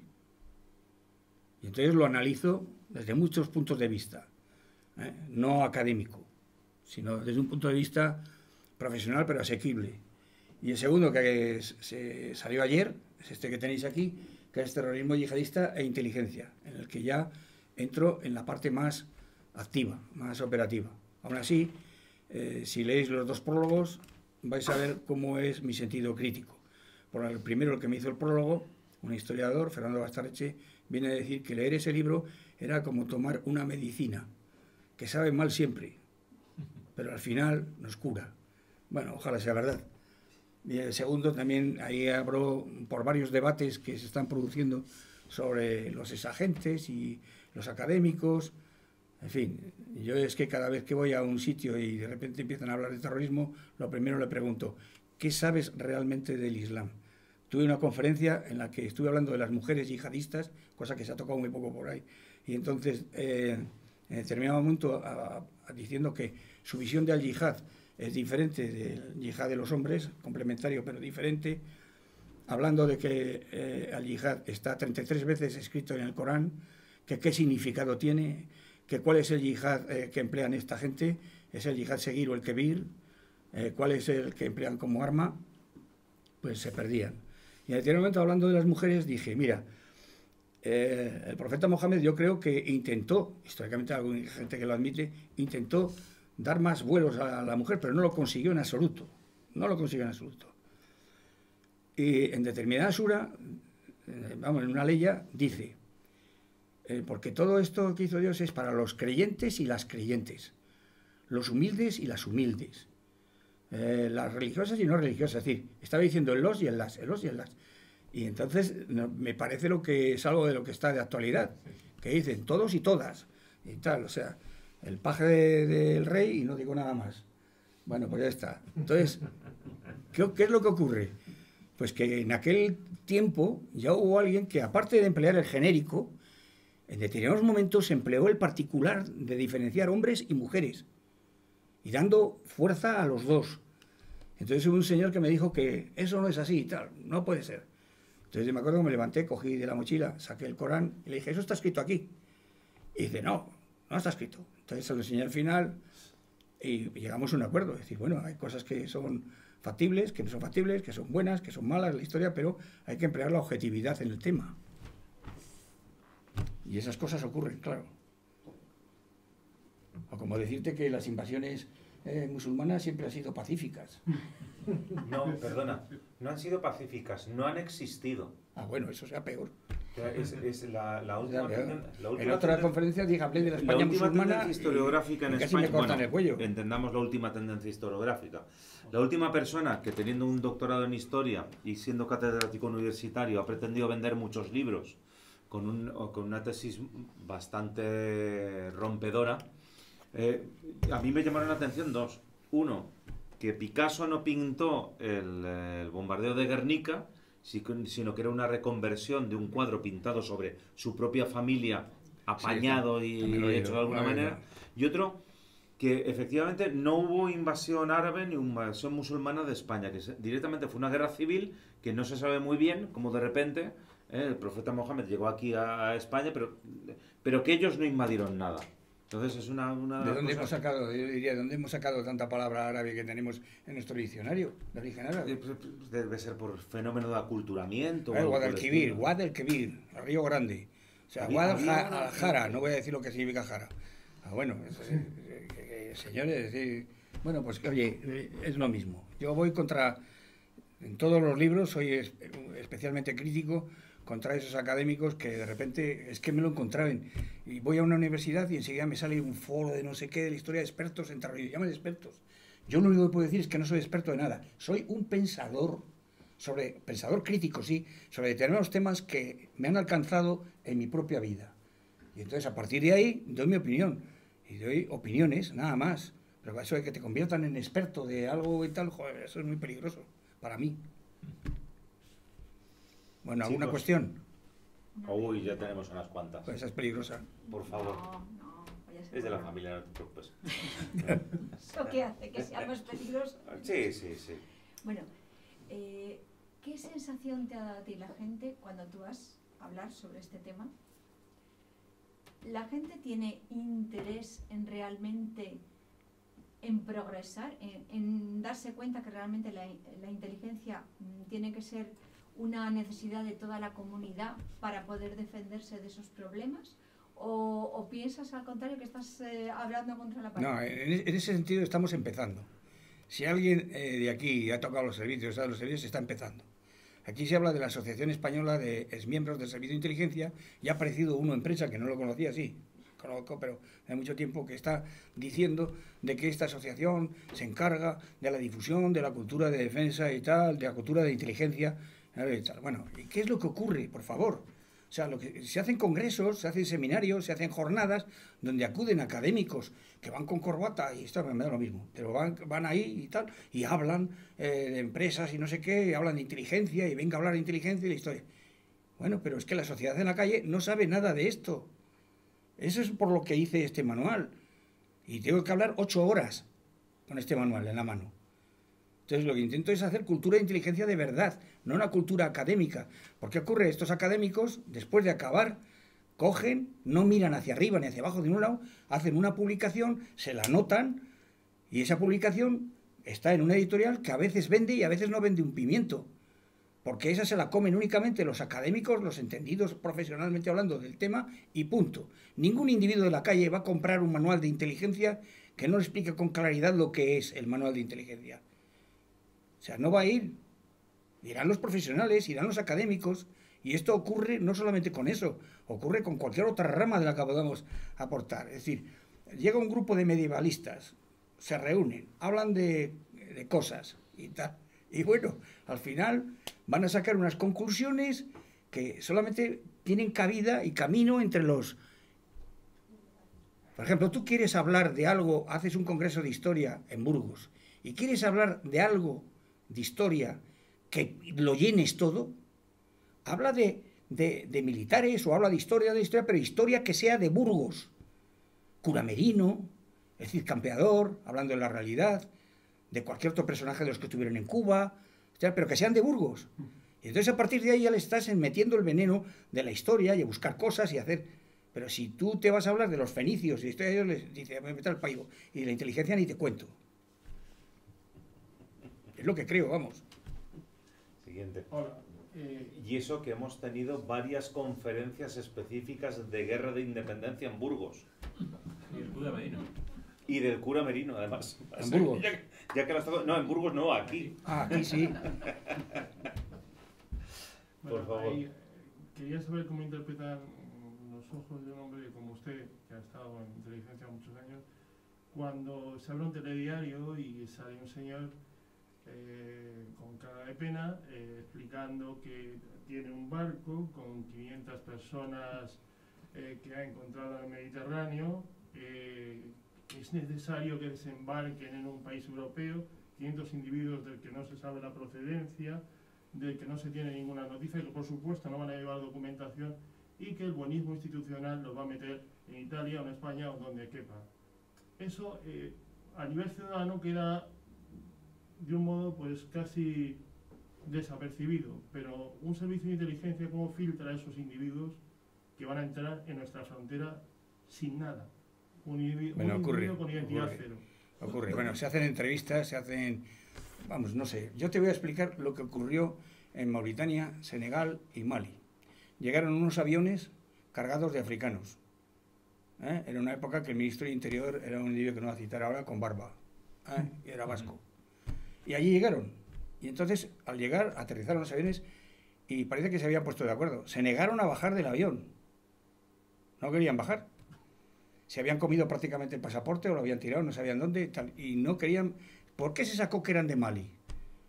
Y entonces lo analizo desde muchos puntos de vista, ¿eh? No académico, sino desde un punto de vista profesional pero asequible. Y el segundo, que se salió ayer, es este que tenéis aquí, que es terrorismo yihadista e inteligencia, en el que ya entro en la parte más activa, más operativa. Aún así, eh, si leéis los dos prólogos, vais a ver cómo es mi sentido crítico. Por el primero, el que me hizo el prólogo, un historiador, Fernando Bastarreche, viene a decir que leer ese libro era como tomar una medicina, que sabe mal siempre, pero al final nos cura. Bueno, ojalá sea verdad. Y el segundo también, ahí abro por varios debates que se están produciendo sobre los exagentes y los académicos. En fin, yo es que cada vez que voy a un sitio y de repente empiezan a hablar de terrorismo, lo primero le pregunto, ¿qué sabes realmente del Islam? Tuve una conferencia en la que estuve hablando de las mujeres yihadistas, cosa que se ha tocado muy poco por ahí, y entonces eh, en determinado momento a, a, diciendo que su visión del yihad es diferente del yihad de los hombres, complementario pero diferente, hablando de que eh, el yihad está treinta y tres veces escrito en el Corán, que qué significado tiene, que cuál es el yihad eh, que emplean esta gente, es el yihad seguir o el kebir, eh, cuál es el que emplean como arma, pues se perdían. Y en aquel momento, hablando de las mujeres, dije, mira, eh, el profeta Mohammed yo creo que intentó, históricamente hay gente que lo admite, intentó dar más vuelos a la mujer, pero no lo consiguió en absoluto, no lo consiguió en absoluto. Y en determinada sura, eh, vamos, en una ley ya, dice, eh, porque todo esto que hizo Dios es para los creyentes y las creyentes, los humildes y las humildes, eh, las religiosas y no religiosas, es decir, estaba diciendo el los y el las, el los y el las. Y entonces no, me parece lo que es algo de lo que está de actualidad, que dicen todos y todas, y tal, o sea, el paje del de, de rey y no digo nada más. Bueno, pues ya está. Entonces, ¿qué, qué es lo que ocurre? Pues que en aquel tiempo ya hubo alguien que, aparte de emplear el genérico, en determinados momentos empleó el particular de diferenciar hombres y mujeres, y dando fuerza a los dos. Entonces hubo un señor que me dijo que eso no es así y tal, no puede ser. Entonces yo me acuerdo que me levanté, cogí de la mochila, saqué el Corán y le dije, eso está escrito aquí. Y dice, no, no está escrito. Entonces se lo enseñé al final y llegamos a un acuerdo. Es decir, bueno, hay cosas que son factibles, que no son factibles, que son buenas, que son malas, la historia, pero hay que emplear la objetividad en el tema. Y esas cosas ocurren, claro. O como decirte que las invasiones eh, musulmanas siempre han sido pacíficas. No, perdona, no han sido pacíficas, no han existido. Ah, bueno, eso sea peor. Es, es la, la última, O sea, tenden, la última en otra tenden, conferencia dije, hablé de la España la última musulmana tendencia historiográfica y, en y casi España. me cortan Bueno, el cuello. entendamos la última tendencia historiográfica. La última persona que, teniendo un doctorado en historia y siendo catedrático universitario, ha pretendido vender muchos libros con, un, con una tesis bastante rompedora, eh, a mí me llamaron la atención dos. Uno, que Picasso no pintó el, el bombardeo de Guernica, sino que era una reconversión de un cuadro pintado sobre su propia familia, apañado sí, y hecho de alguna manera. Y otro, que efectivamente no hubo invasión árabe ni invasión musulmana de España, que directamente fue una guerra civil que no se sabe muy bien, como de repente eh, el profeta Mohammed llegó aquí a, a España, pero, pero que ellos no invadieron nada. Entonces es una... una ¿De dónde cosa... hemos sacado, yo diría, ¿de dónde hemos sacado tanta palabra árabe que tenemos en nuestro diccionario de origen árabe? Debe ser por fenómeno de aculturamiento. Eh, Guadalquivir, Guadalquivir, el Río Grande. O sea, Guadalajara, no voy a decir lo que significa jara. Ah, bueno, es, es, es, es, señores, es, bueno, pues oye, es lo mismo. Yo voy contra, en todos los libros, soy es, especialmente crítico contra esos académicos que de repente es que me lo encontraban y voy a una universidad y enseguida me sale un foro de no sé qué de la historia de expertos en terrorismo, llaman expertos. Yo lo único que puedo decir es que no soy experto de nada, soy un pensador sobre pensador crítico, sí, sobre determinados temas que me han alcanzado en mi propia vida. Y entonces, a partir de ahí, doy mi opinión. Y doy opiniones, nada más. Pero eso de que te conviertan en experto de algo y tal, joder, eso es muy peligroso para mí. Bueno, ¿alguna Chicos. cuestión? Uy, ya tenemos unas cuantas. Pues esa es peligrosa. Por favor. No, no, vaya a ser Es de la bueno. familia, no te preocupes. ¿Eso qué hace? ¿Que sea más peligroso? Sí, sí, sí. Bueno, eh, ¿qué sensación te ha dado a ti la gente cuando tú vas a hablar sobre este tema? ¿La gente tiene interés en realmente en progresar, en, en darse cuenta que realmente la, la inteligencia mm, tiene que ser una necesidad de toda la comunidad para poder defenderse de esos problemas? ¿O, o piensas al contrario que estás eh, hablando contra la pared? No, en, en ese sentido estamos empezando. Si alguien eh, de aquí ha tocado los servicios, los servicios, está empezando. Aquí se habla de la Asociación Española de Exmiembros del Servicio de Inteligencia y ha aparecido uno en prensa que no lo conocía, sí, conozco, pero hace mucho tiempo, que está diciendo de que esta asociación se encarga de la difusión de la cultura de defensa y tal, de la cultura de inteligencia y tal. Bueno, ¿y qué es lo que ocurre, por favor? O sea, lo que, se hacen congresos, se hacen seminarios, se hacen jornadas donde acuden académicos que van con corbata, y esto me da lo mismo, pero van, van ahí y tal, y hablan eh, de empresas y no sé qué, y hablan de inteligencia, y venga a hablar de inteligencia y la historia. Bueno, pero es que la sociedad en la calle no sabe nada de esto. Eso es por lo que hice este manual. Y tengo que hablar ocho horas con este manual en la mano. Entonces lo que intento es hacer cultura de inteligencia de verdad, no una cultura académica. ¿Por qué ocurre? Estos académicos, después de acabar, cogen, no miran hacia arriba ni hacia abajo de un lado, hacen una publicación, se la anotan, y esa publicación está en una editorial que a veces vende y a veces no vende un pimiento. Porque esa se la comen únicamente los académicos, los entendidos profesionalmente hablando del tema, y punto. Ningún individuo de la calle va a comprar un manual de inteligencia que no le explique con claridad lo que es el manual de inteligencia. O sea, no va a ir. Irán los profesionales, irán los académicos, y esto ocurre no solamente con eso, ocurre con cualquier otra rama de la que podamos aportar. Es decir, llega un grupo de medievalistas, se reúnen, hablan de, de cosas y tal. Y bueno, al final van a sacar unas conclusiones que solamente tienen cabida y camino entre los... Por ejemplo, tú quieres hablar de algo, haces un congreso de historia en Burgos, y quieres hablar de algo de historia que lo llenes todo, habla de, de, de militares o habla de historia, de historia, pero historia que sea de Burgos. Curamerino, es decir, Campeador, hablando de la realidad, de cualquier otro personaje de los que estuvieron en Cuba, pero que sean de Burgos. Y entonces a partir de ahí ya le estás metiendo el veneno de la historia y a buscar cosas y hacer... Pero si tú te vas a hablar de los fenicios y esto, ellos les dice, me meto al paivo, y de la inteligencia ni te cuento. Es lo que creo, vamos. Siguiente. Hola. Eh, Y eso que hemos tenido varias conferencias específicas de guerra de independencia en Burgos. y el cura Merino. Y del cura Merino, además. ¿En Burgos? Ya, ya que lo has tocado- No, en Burgos no, aquí. Ah, aquí sí. Bueno, Por favor. ahí, eh, quería saber cómo interpretan los ojos de un hombre como usted, que ha estado en inteligencia muchos años, cuando se abre un telediario y sale un señor eh, con cara de pena eh, explicando que tiene un barco con quinientas personas eh, que ha encontrado en el Mediterráneo, eh, que es necesario que desembarquen en un país europeo, quinientos individuos del que no se sabe la procedencia, del que no se tiene ninguna noticia, que por supuesto no van a llevar documentación, y que el buenismo institucional los va a meter en Italia o en España o donde quepa. Eso eh, a nivel ciudadano queda de un modo pues casi desapercibido, pero un servicio de inteligencia, ¿cómo filtra a esos individuos que van a entrar en nuestra frontera sin nada? Un, individuo, Bueno, un ocurre, individuo con identidad ocurre. cero. Ocurre. Bueno, se hacen entrevistas, se hacen... Vamos, no sé. Yo te voy a explicar lo que ocurrió en Mauritania, Senegal y Mali. Llegaron unos aviones cargados de africanos. ¿Eh? Era una época que el ministro de Interior era un individuo que no va a citar ahora, con barba. ¿Eh? Y era vasco. Y allí llegaron. Y entonces, al llegar, aterrizaron los aviones y parece que se habían puesto de acuerdo. Se negaron a bajar del avión. No querían bajar. Se habían comido prácticamente el pasaporte o lo habían tirado, no sabían dónde, tal, y no querían... ¿Por qué se sacó que eran de Mali?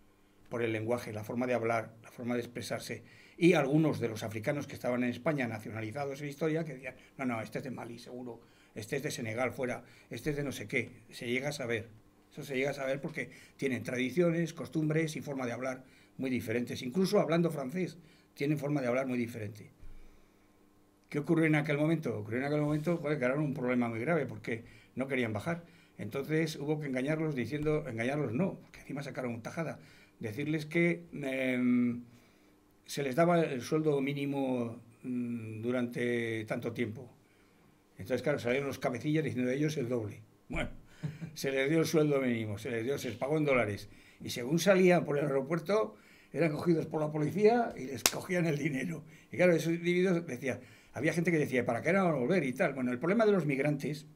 por el lenguaje, la forma de hablar, la forma de expresarse. Y algunos de los africanos que estaban en España nacionalizados en historia que decían, no, no, este es de Mali, seguro, este es de Senegal, fuera, este es de no sé qué. Se llega a saber. Eso se llega a saber porque tienen tradiciones, costumbres y forma de hablar muy diferentes. Incluso hablando francés, tienen forma de hablar muy diferente. ¿Qué ocurrió en aquel momento? Ocurrió en aquel momento joder, que era un problema muy grave porque no querían bajar. Entonces hubo que engañarlos diciendo, engañarlos no, porque encima sacaron tajada, decirles que eh, se les daba el sueldo mínimo mmm, durante tanto tiempo. Entonces, claro, salieron los cabecillas diciendo de ellos el doble. Bueno, se les dio el sueldo mínimo, se les dio, se les pagó en dólares. Y según salían por el aeropuerto, eran cogidos por la policía y les cogían el dinero. Y claro, esos individuos decían, había gente que decía, ¿para qué era volver? Y tal. Bueno, el problema de los migrantes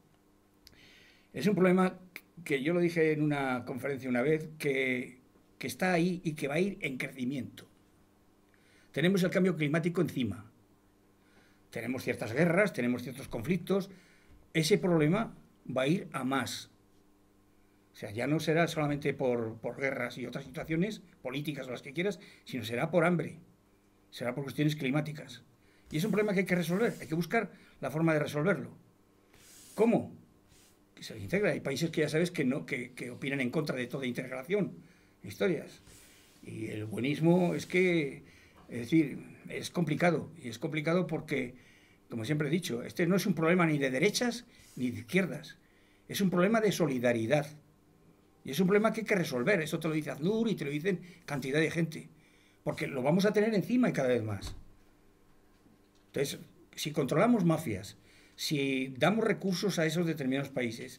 es un problema que yo lo dije en una conferencia una vez, que, que está ahí y que va a ir en crecimiento. Tenemos el cambio climático encima. Tenemos ciertas guerras, tenemos ciertos conflictos. Ese problema va a ir a más. O sea, ya no será solamente por, por guerras y otras situaciones políticas o las que quieras, sino será por hambre. Será por cuestiones climáticas. Y es un problema que hay que resolver. Hay que buscar la forma de resolverlo. ¿Cómo? Que se integra. Hay países que ya sabes que, no, que, que opinan en contra de toda integración. Historias. Y el buenismo es que, es decir, es complicado. Y es complicado porque, como siempre he dicho, este no es un problema ni de derechas ni de izquierdas. Es un problema de solidaridad. Y es un problema que hay que resolver. Eso te lo dice ACNUR y te lo dicen cantidad de gente. Porque lo vamos a tener encima y cada vez más. Entonces, si controlamos mafias, si damos recursos a esos determinados países,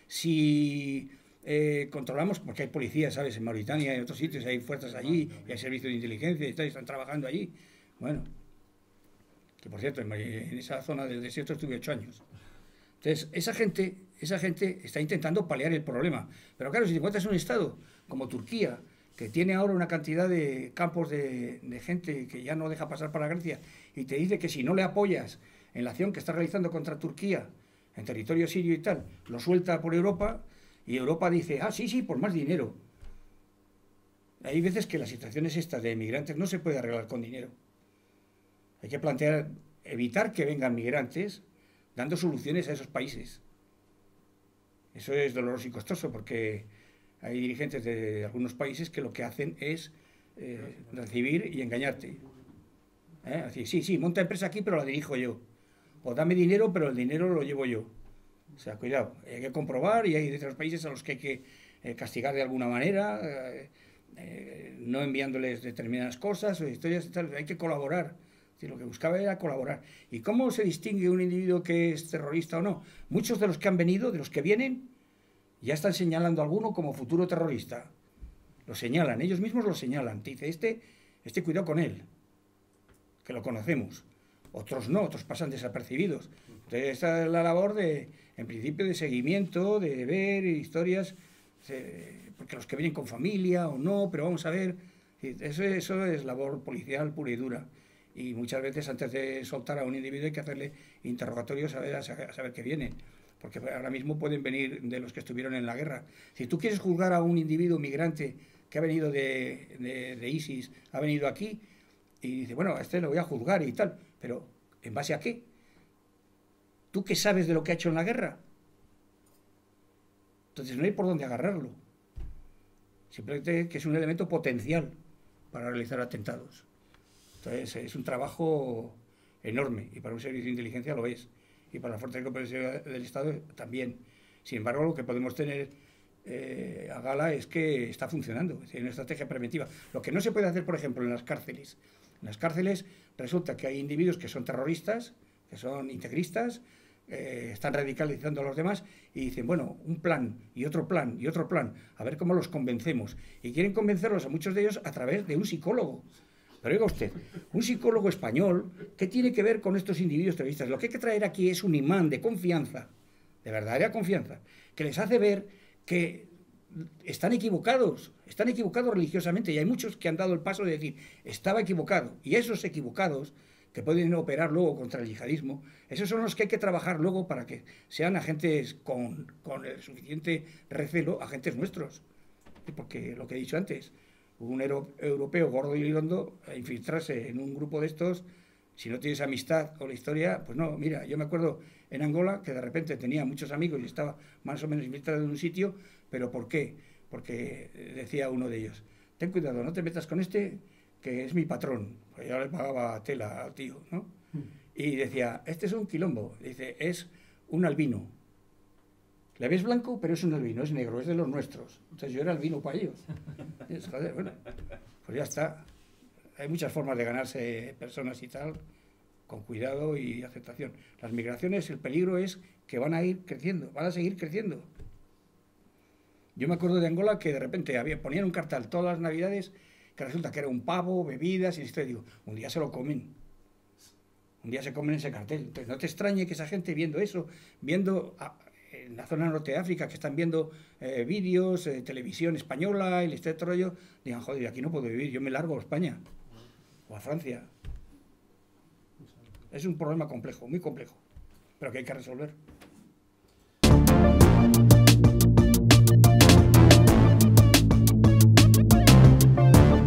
si eh, controlamos, porque hay policías, ¿sabes? En Mauritania y en otros sitios, hay fuerzas allí, y hay servicios de inteligencia y tal, y están trabajando allí. Bueno, que por cierto, en, en esa zona del desierto estuve ocho años. Entonces, esa gente, esa gente está intentando paliar el problema. Pero claro, si te encuentras en un estado como Turquía, que tiene ahora una cantidad de campos de, de gente que ya no deja pasar para Grecia, y te dice que si no le apoyas en la acción que está realizando contra Turquía, en territorio sirio y tal, lo suelta por Europa, y Europa dice, ah, sí, sí, por más dinero. Hay veces que las situaciones estas de migrantes no se puede arreglar con dinero. Hay que plantear, evitar que vengan migrantes, dando soluciones a esos países. Eso es doloroso y costoso, porque hay dirigentes de algunos países que lo que hacen es eh, recibir y engañarte. ¿Eh? Así, sí, sí, monta empresa aquí, pero la dirijo yo. O dame dinero, pero el dinero lo llevo yo. O sea, cuidado, hay que comprobar, y hay de otros países a los que hay que eh, castigar de alguna manera, eh, eh, no enviándoles determinadas cosas o historias y tal. Hay que colaborar. Es decir, lo que buscaba era colaborar. ¿Y cómo se distingue un individuo que es terrorista o no? Muchos de los que han venido, de los que vienen, ya están señalando a alguno como futuro terrorista. Lo señalan, ellos mismos lo señalan. Te dice, este, este cuidado con él, que lo conocemos. Otros no, otros pasan desapercibidos. Entonces, esta es la labor de, en principio, de seguimiento, de ver historias, porque los que vienen con familia o no, pero vamos a ver, eso, eso es labor policial pura y dura. Y muchas veces antes de soltar a un individuo hay que hacerle interrogatorios a, ver, a saber qué viene. Porque ahora mismo pueden venir de los que estuvieron en la guerra. Si tú quieres juzgar a un individuo migrante que ha venido de, de, de ISIS, ha venido aquí, y dice, bueno, a este lo voy a juzgar y tal, pero ¿en base a qué? ¿Tú qué sabes de lo que ha hecho en la guerra? Entonces no hay por dónde agarrarlo. Simplemente que es un elemento potencial para realizar atentados. Entonces es un trabajo enorme, y para un servicio de inteligencia lo es, y para la Fuerza de Cooperación del Estado también. Sin embargo, lo que podemos tener eh, a gala es que está funcionando, es decir, una estrategia preventiva. Lo que no se puede hacer, por ejemplo, en las cárceles. En las cárceles resulta que hay individuos que son terroristas, que son integristas, eh, están radicalizando a los demás y dicen, bueno, un plan y otro plan y otro plan, a ver cómo los convencemos. Y quieren convencerlos a muchos de ellos a través de un psicólogo. Pero oiga usted, un psicólogo español, ¿qué tiene que ver con estos individuos terroristas? Lo que hay que traer aquí es un imán de confianza, de verdadera confianza, que les hace ver que están equivocados, están equivocados religiosamente, y hay muchos que han dado el paso de decir, estaba equivocado, y esos equivocados, que pueden operar luego contra el yihadismo, esos son los que hay que trabajar luego para que sean agentes con, con el suficiente recelo, agentes nuestros. Porque lo que he dicho antes, un euro, europeo gordo y lirondo a infiltrarse en un grupo de estos, si no tienes amistad o la historia, pues no. Mira, yo me acuerdo en Angola que de repente tenía muchos amigos y estaba más o menos infiltrado en un sitio, pero ¿por qué? Porque decía uno de ellos, ten cuidado, no te metas con este, que es mi patrón. Pues yo le pagaba tela al tío, ¿no? Mm. Y decía, este es un quilombo, dice, es un albino. Le ves blanco, pero es un albino, es negro, es de los nuestros. Entonces yo era albino para ellos. Es, joder, bueno, pues ya está. Hay muchas formas de ganarse personas y tal, con cuidado y aceptación. Las migraciones, el peligro es que van a ir creciendo, van a seguir creciendo. Yo me acuerdo de Angola que de repente había, ponían un cartel todas las navidades que resulta que era un pavo, bebidas, y esto, digo, un día se lo comen. Un día se comen ese cartel. Entonces no te extrañe que esa gente viendo eso, viendo... A, en la zona norte de África, que están viendo eh, vídeos, eh, televisión española, y este rollo, digan, joder, aquí no puedo vivir, yo me largo a España o a Francia. Es un problema complejo, muy complejo, pero que hay que resolver.